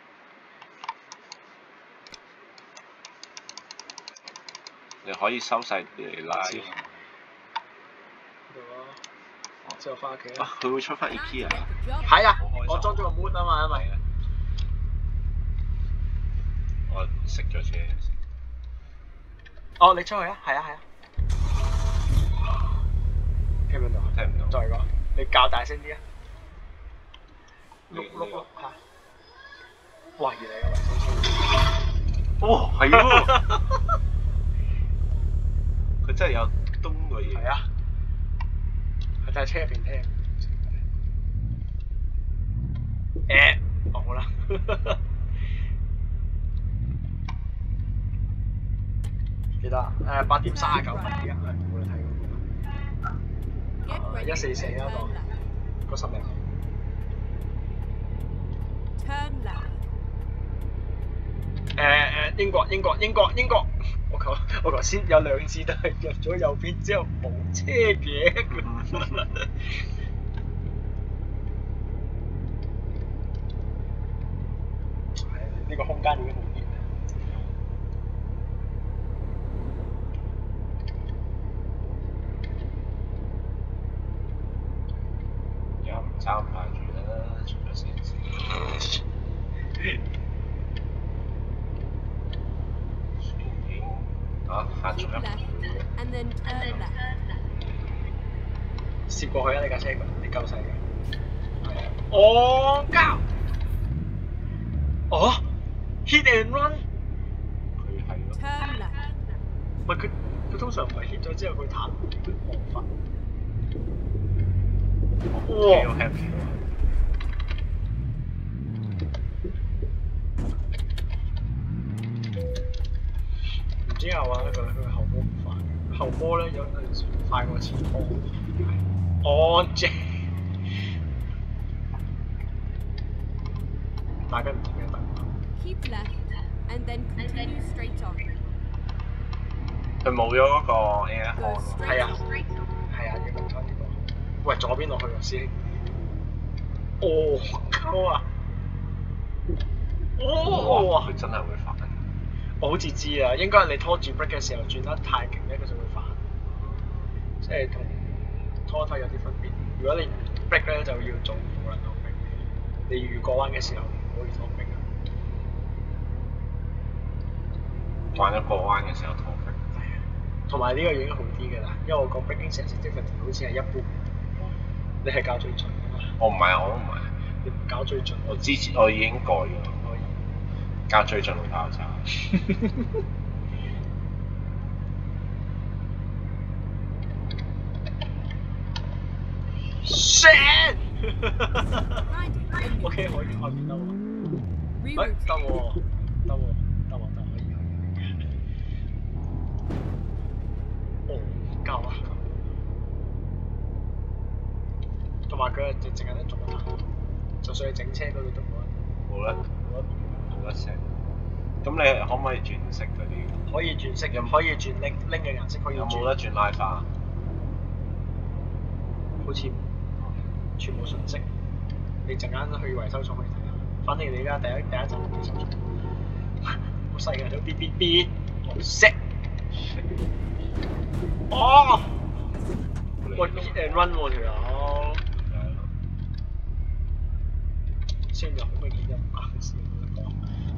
你可以收晒嚟拉。
度咯。之後翻屋企啦。
佢會出翻 IKEA。
係啊，我裝咗個 mood 啊嘛，因為。
我熄咗車。
哦，你出去啊？係啊。聽唔到？
聽唔到。
再講，你較大聲啲啊！碌嚇！哇！原來有維修車。
哦，係喎。佢真係有東個嘢。
係啊。佢就喺車入邊聽。好啦。記得8點39分嘅，我哋睇嗰個。144啦，嗰10零。
Turn left.
英國。我頭先有2次都係入咗右邊之後冇車嘅。呢個空間已經好熱啦。
又唔揸唔排住啦，出咗線先。行咗
Keep
一
left
步。
and then turn left.
攝過去啊！你架車你夠細嘅。戇交。哦 ，hit and run。
佢係咯。
Turn left.
唔係佢通常唔係 hit 咗之後佢彈冇法。
哇！好 happy 喎。
唔知啊話佢後波唔快，後波咧有陣時快過前波。安靜。大家唔知咩得。
Keep left and then continue straight on.
佢冇咗嗰個 air
Go
horn 喎。
straight
係啊
on.
要撳翻呢個。喂，左邊落去喎，師兄。高啊！
佢真係會反。
我好似知啊，應該係你拖住 brake 嘅時候轉得太勁咧，佢就會反。即係同拖胎有啲分別。如果你 brake 咧就要做無輪拖 brake，你預過彎嘅時候唔可以拖 brake 啊。
慣咗過彎嘅時候拖 brake。
係啊，同埋呢個已經好啲㗎啦，因為我個 braking sensitivity 好似係一般。你係校最準㗎嘛？
我唔係，我都唔係。
你唔校最準。
我已經改咗。校最準會爆炸。
Shit！
Right.
OK，可以，我見到喎。
Rerouting.
得喎。 上去整車嗰度都
冇得食。咁你可唔可以轉色嗰啲？
可以轉色，可以轉拎嘅顏色可以轉。
有冇得轉拉花？
好似全部純色。你陣間去維修廠可以睇下。反正你而家第一陣維修廠，好細嘅都嗶色。哦！喂 ，hit and run 喎條友。雖然可唔可以見得唔啱先冇得講。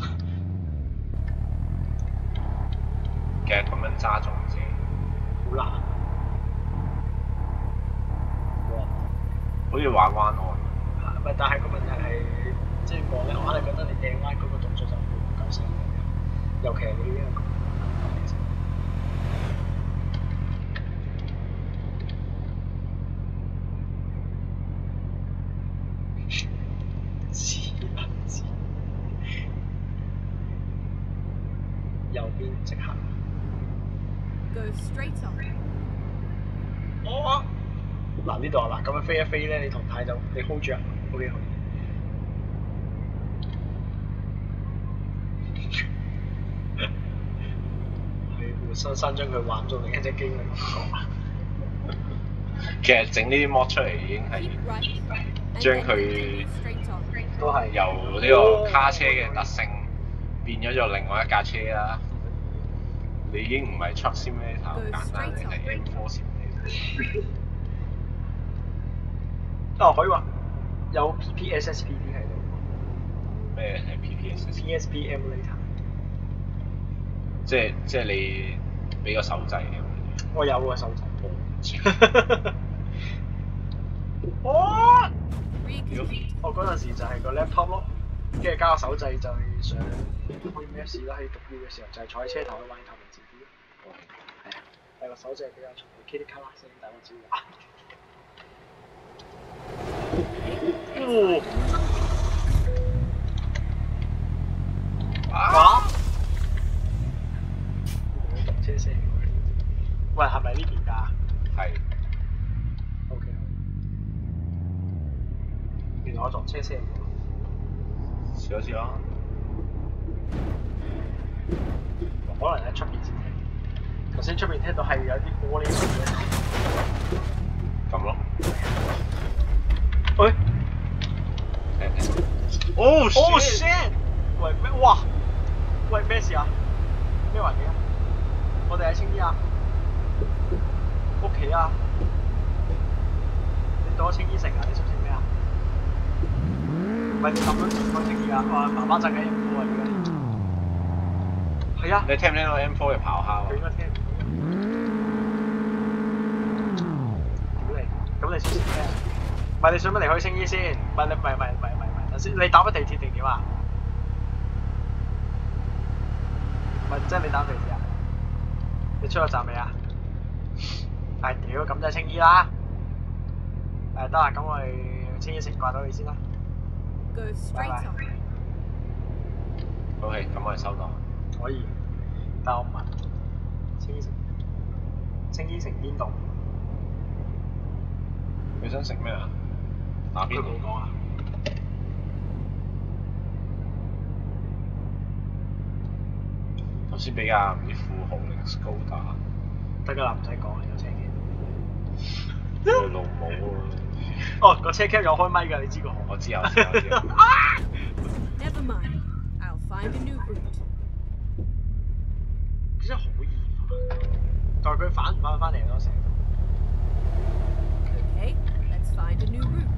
其實咁樣揸仲正。
好難。哇！
好似玩彎岸。
唔係，但係個問題係，即係講咧，我硬係覺得你掟彎嗰個動作就唔夠成嘅，尤其係你呢個。右邊直行。
Go straight on.
哦！嗱呢度啊，嗱咁樣飛一飛咧，你同太就你 hold 住啊 ，OK 好。係活生生將佢玩做另一隻機嘅感覺。
其實整呢啲 mod 出嚟已經係
Keep right. And
將
then
佢
continue straight on.
都係
由呢個卡車嘅特性變咗做另外一架車啦。你已經唔係 truck simulator 咁簡單，你係 M4 simulator。
哦，可以話有 PPSSPD 喺度。
咩係 PPSS？PSP
emulator。
即係你俾個手掣咁。
我有個手掣。哦！我嗰陣時就係個 laptop 咯，跟住加個手掣就係上可以咩事啦？喺讀 U 嘅時候就係坐喺車頭玩頭文字 D 咯。係啊，但係個手掣比較重，Kitty 卡啦聲，但我知玩。哦！啊！動車聲。喂，係咪呢邊㗎？
係。
OK。原來我撞車聲喎。
試多次啦。
可能喺出邊先聽。頭先出邊聽到係有啲玻璃聲嘅。
咁咯。
喂！
哦
shit！ 喂咩？哇！喂咩事啊？咩環境啊？我哋喺青衣啊！屋企啊！你到咗青衣城啊？你熟悉咩啊？唔係你咁樣轉過青衣啊？哇！媽媽陣緊M4啊！而家係啊！
你聽唔聽到 M4 嘅咆哮啊？
佢應該聽唔到。屌你！咁你熟悉咩？唔係你想唔想離開青衣先？唔係，頭先你搭咗地鐵定點啊？唔係，即係你搭地鐵啊？你出咗站未啊？係屌，咁就係青衣啦。得啦，咁我哋青衣城掛到你先啦。
Go straight on.
OK，咁我哋收檔。
可以，但我問青衣城邊度？
你想食咩啊？打邊爐。
佢冇講啊。
頭先俾架唔知富豪定 Skoda。
得㗎啦，唔使講啦，有車 cam。
佢老母啊！
哦，個車 cam 有開咪㗎，你知個？
我知。Never
mind. I'll find a new route.
真係好易煩，但係佢返唔返嚟咯成日。
Okay, let's find a new route.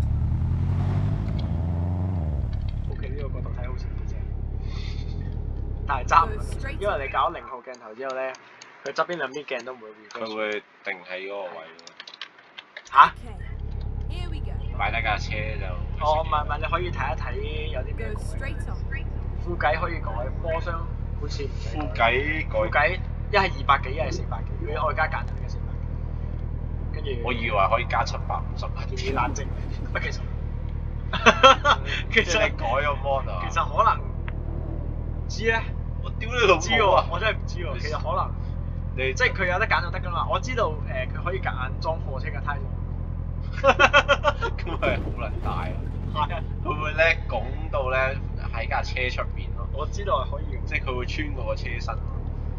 OK， 呢個角度睇好似幾正，但係揸唔穩，因為你搞0號鏡頭之後咧，佢側邊兩邊鏡都唔會 reverse。
佢會定喺嗰個位咯。
嚇？
Okay, here we go.
擺低架車就。
哦，唔係，你可以睇一睇有啲咩
Go
改。
straight on.
副計可以改，波箱好似唔使改。副計一係200幾，一係400幾，佢外加揀咗嘅400幾。跟住。
我以為可以加750。
建議冷靜。不其實。
其實你改個 mod 啊？
其實可能知咧。
我屌你老母啊！
我真係唔知喎，其實可能即係佢有得揀就得㗎嘛。我知道佢可以夾硬裝貨車嘅胎。
咁係好撚大啊！
係啊，
佢會咧拱到咧喺架車出邊咯，
我知道係可以嘅。
即係佢會穿過個車身咯。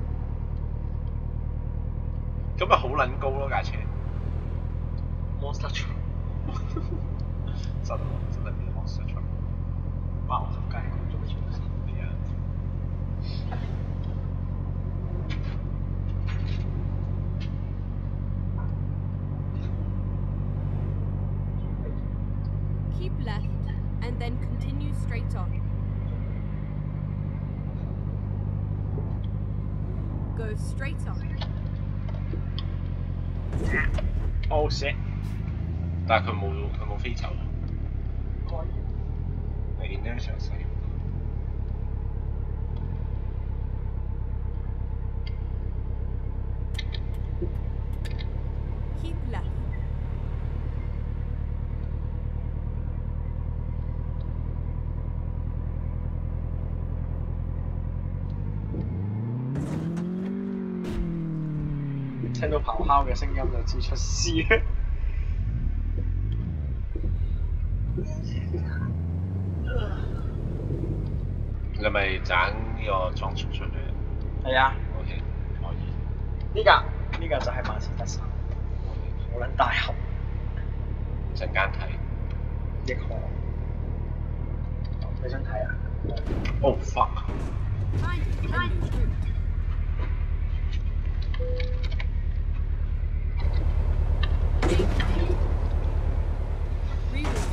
咁咪好撚高咯架車。
Monster Truck，
真係變 monster truck。
哇！我條街講咗乜嘢先？
係啊。
Keep left and then continue straight on. Go straight on.
Oh shit！
但係佢冇飛走。你呢場細。
Keep left.
聽到咆哮嘅聲音就知出事啦。
你咪揀呢個裝束出嚟。
係啊。
OK，可以。
呢架就係馬自達3，好撚大盒。
陣間睇。
亦可。你想睇啊
？Oh fuck！
Find a new route. Reroute.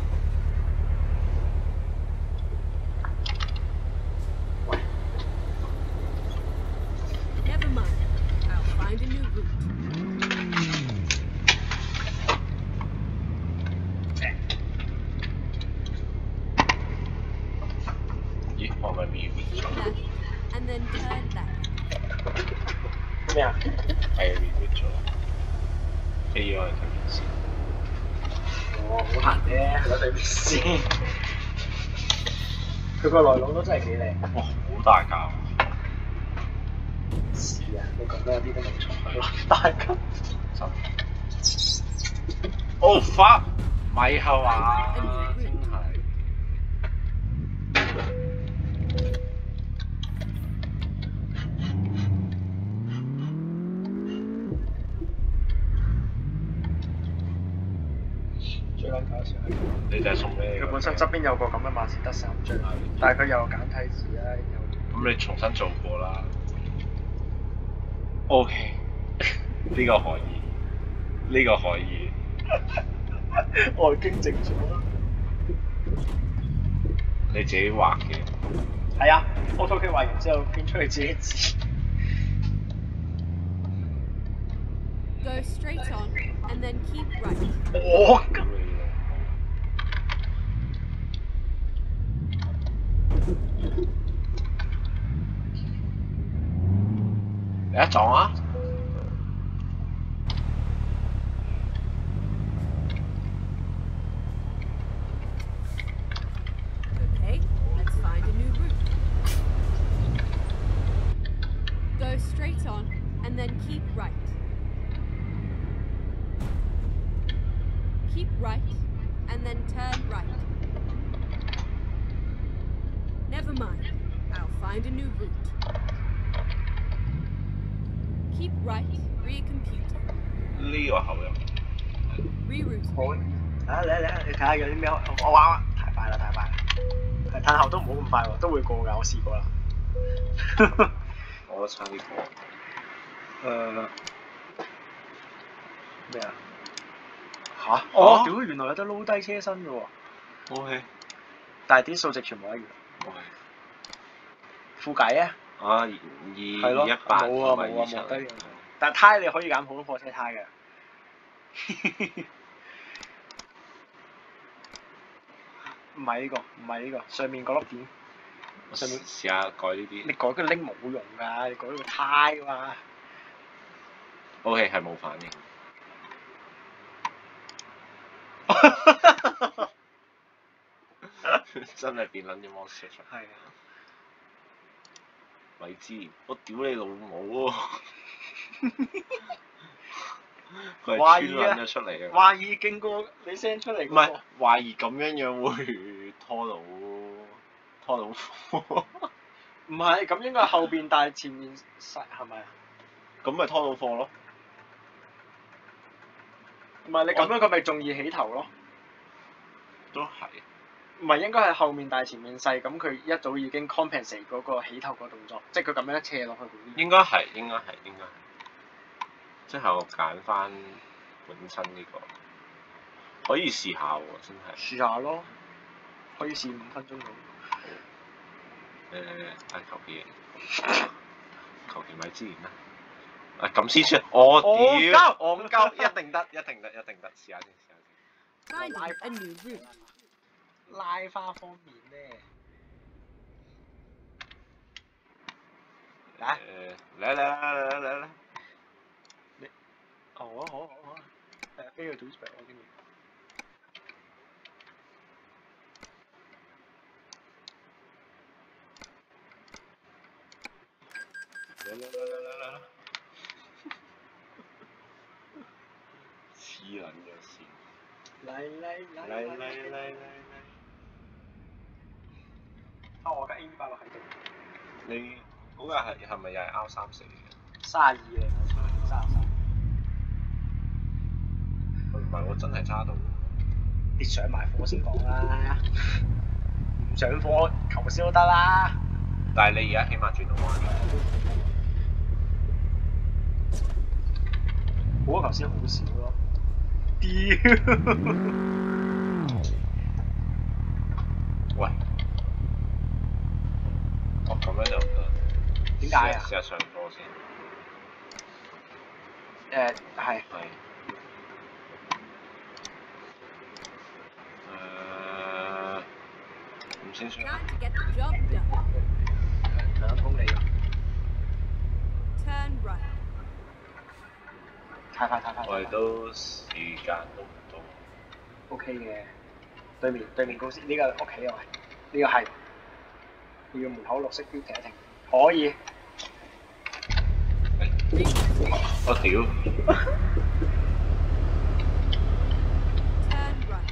Never mind. I'll find a new route.
咦？我咪 reroute
Keep
咗。
left and then turn left.
咩啊？
係 reroute 咗。飛咗去對面線。
哦，好行啫，去咗對面先。佢個內籠都真係幾靚。
哇！好大架喎。
是啊，你講得有啲都冇錯，大家。
真。Oh fuck！咪係嘛？真係。
最撚搞笑係，
你就係送俾你。
佢本身側邊有個咁嘅馬自達3張，但係佢有簡體字啦，有。
咁你重新做過啦。OK，呢個可以，呢個可以。
外經正咗啦。
你自己畫嘅。
係啊，AutoCAD畫完之後編出嚟自己字。
Go straight on and then keep right.
我
你一撞啊！
Okay, let's find a new route. Go straight on and then keep right. Keep right and then turn right. Never mind, I'll find a new route. Keep right, rear computer.
呢個後入。
Reroute.
好啊！你睇下有啲咩？我玩太快啦，太快啦！係褪後都唔好咁快喎，都會過㗎，我試過啦。
我都差啲過。
咩啊？嚇！哦，屌！原來有得撈低車身嘅喎。
OK。
但係啲數值全部一樣。
OK。
副計啊？
啊，218
冇啊冇低。但係胎你可以揀普通貨車胎嘅。唔係呢個，唔係呢個，上面嗰粒點。上面
試下改呢啲。
你改嗰拎冇用㗎，你改呢個胎㗎嘛。
OK 係冇反應。真係變撚咗 monster truck。
係啊。
咪知，我屌你老母喎！ 佢係穿撚咗出嚟嘅。
懷疑勁過你 send 出嚟嗰個。
唔係懷疑咁樣會拖到貨，
唔係，咁應該係後邊大前面細係咪啊？
咁咪拖到貨咯。
唔係你咁樣佢咪仲易起頭咯？
都係。
唔係應該係後面大前面細，咁佢一早已經 compensate 嗰個起頭個動作，即係佢咁樣一斜落去嗰啲。
應該係。即係我揀翻本身呢個，可以試下喎，真係。
試下咯，可以試5分鐘到。
求其米芝蓮啦。咁先算，我屌，戇鳩，一定得，試下先。
Finding a new route.
拉花方面咧，嚟
嚟，
好，飛去 Twitch 我經驗。
嚟，黐撚咗線。嚟。
啊！我架 A 8喺度。
你嗰個係咪又係 R34嘅
32嚟，33。
唔係喎，真係揸到。
你上埋課先講啦，唔上課求先都得啦。
但係你而家起碼轉到彎。
好過頭先好少咯。屌！
喂，咁樣就唔得。
點解啊？
試下上課先。
係。
唔先算。
Time to get the job done.
2公里。
Turn right.
太快。
我哋都時間都唔多。
OK 嘅，對面公司呢個屋企啊，呢個係要門口綠色標停一停，可以。
我屌！
Turn right.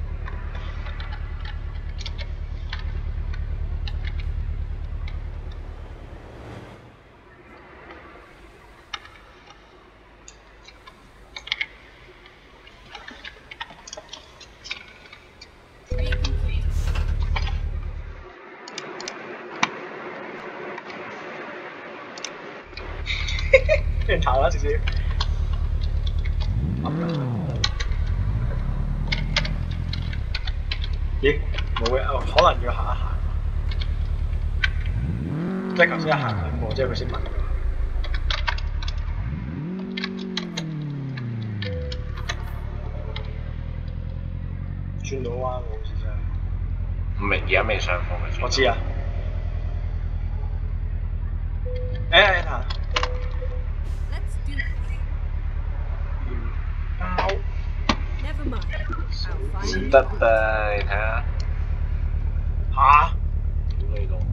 俾人炒啦少少。咦？冇嘅，可能要行一行。即係頭先一行兩步，之後佢先問。轉到彎喎，好似真係。
唔係，而家未上課嘅。
我知啊。行。
Let's do this.
包。
Never mind. I'll find
唔
you.
得㗎，你睇下。
嚇！
屌你老母！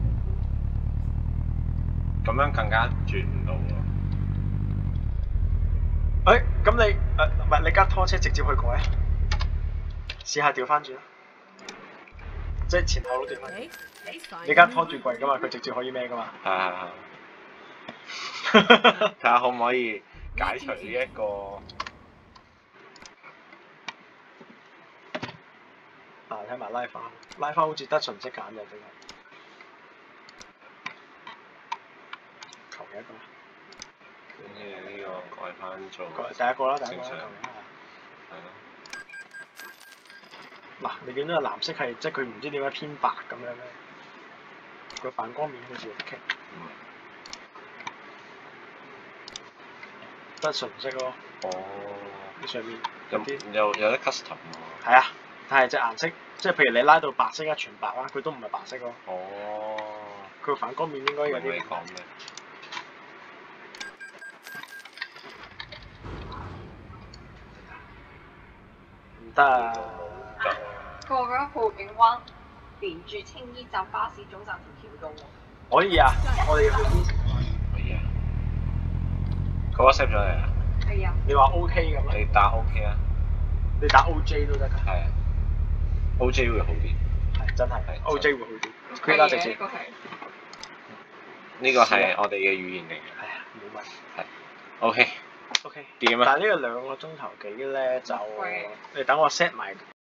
咁樣更加轉唔到喎。
咁你唔係你架拖車直接去改啊？試下調翻轉啦，即係前後都調翻轉。
Okay, let's find
你
a
架
new
拖住
route.
櫃噶嘛，佢直接可以孭噶嘛。
係。睇下可唔可以解除呢一個。
睇埋拉花好似得純色揀嘅真係。求其一個。
跟住呢個改翻做。
第一個啦，
正常。係咯。
嗱，你見到個藍色係即係佢唔知點解偏白咁樣咧，個反光面好似有啲棘。得純色咯。
哦。
你上面
有得 custom 喎。
係啊，但係隻顏色，即係譬如你拉到白色一全白啦，佢都唔係白色咯。
哦。
佢反光面應該有啲。
你講咩？
唔得啊！
過咗浩景灣，連住青衣站巴士總站條橋度喎。
可以啊，我哋要去邊？
可以啊。佢 WhatsApp 咗你啊？
係啊，
你話 OK 咁啊？
你打 OK 啊？
你打 OJ 都得㗎。
係啊，OJ 會好啲。
係真係
係
OJ 會好啲。
可以
Quit 啦直接
嘅呢。個係。
呢個係我哋嘅語言嚟嘅。
係啊，冇問題。
係。OK。
OK。
點啊？
但係呢個2個鐘頭幾咧就
貴，
你等我 set 埋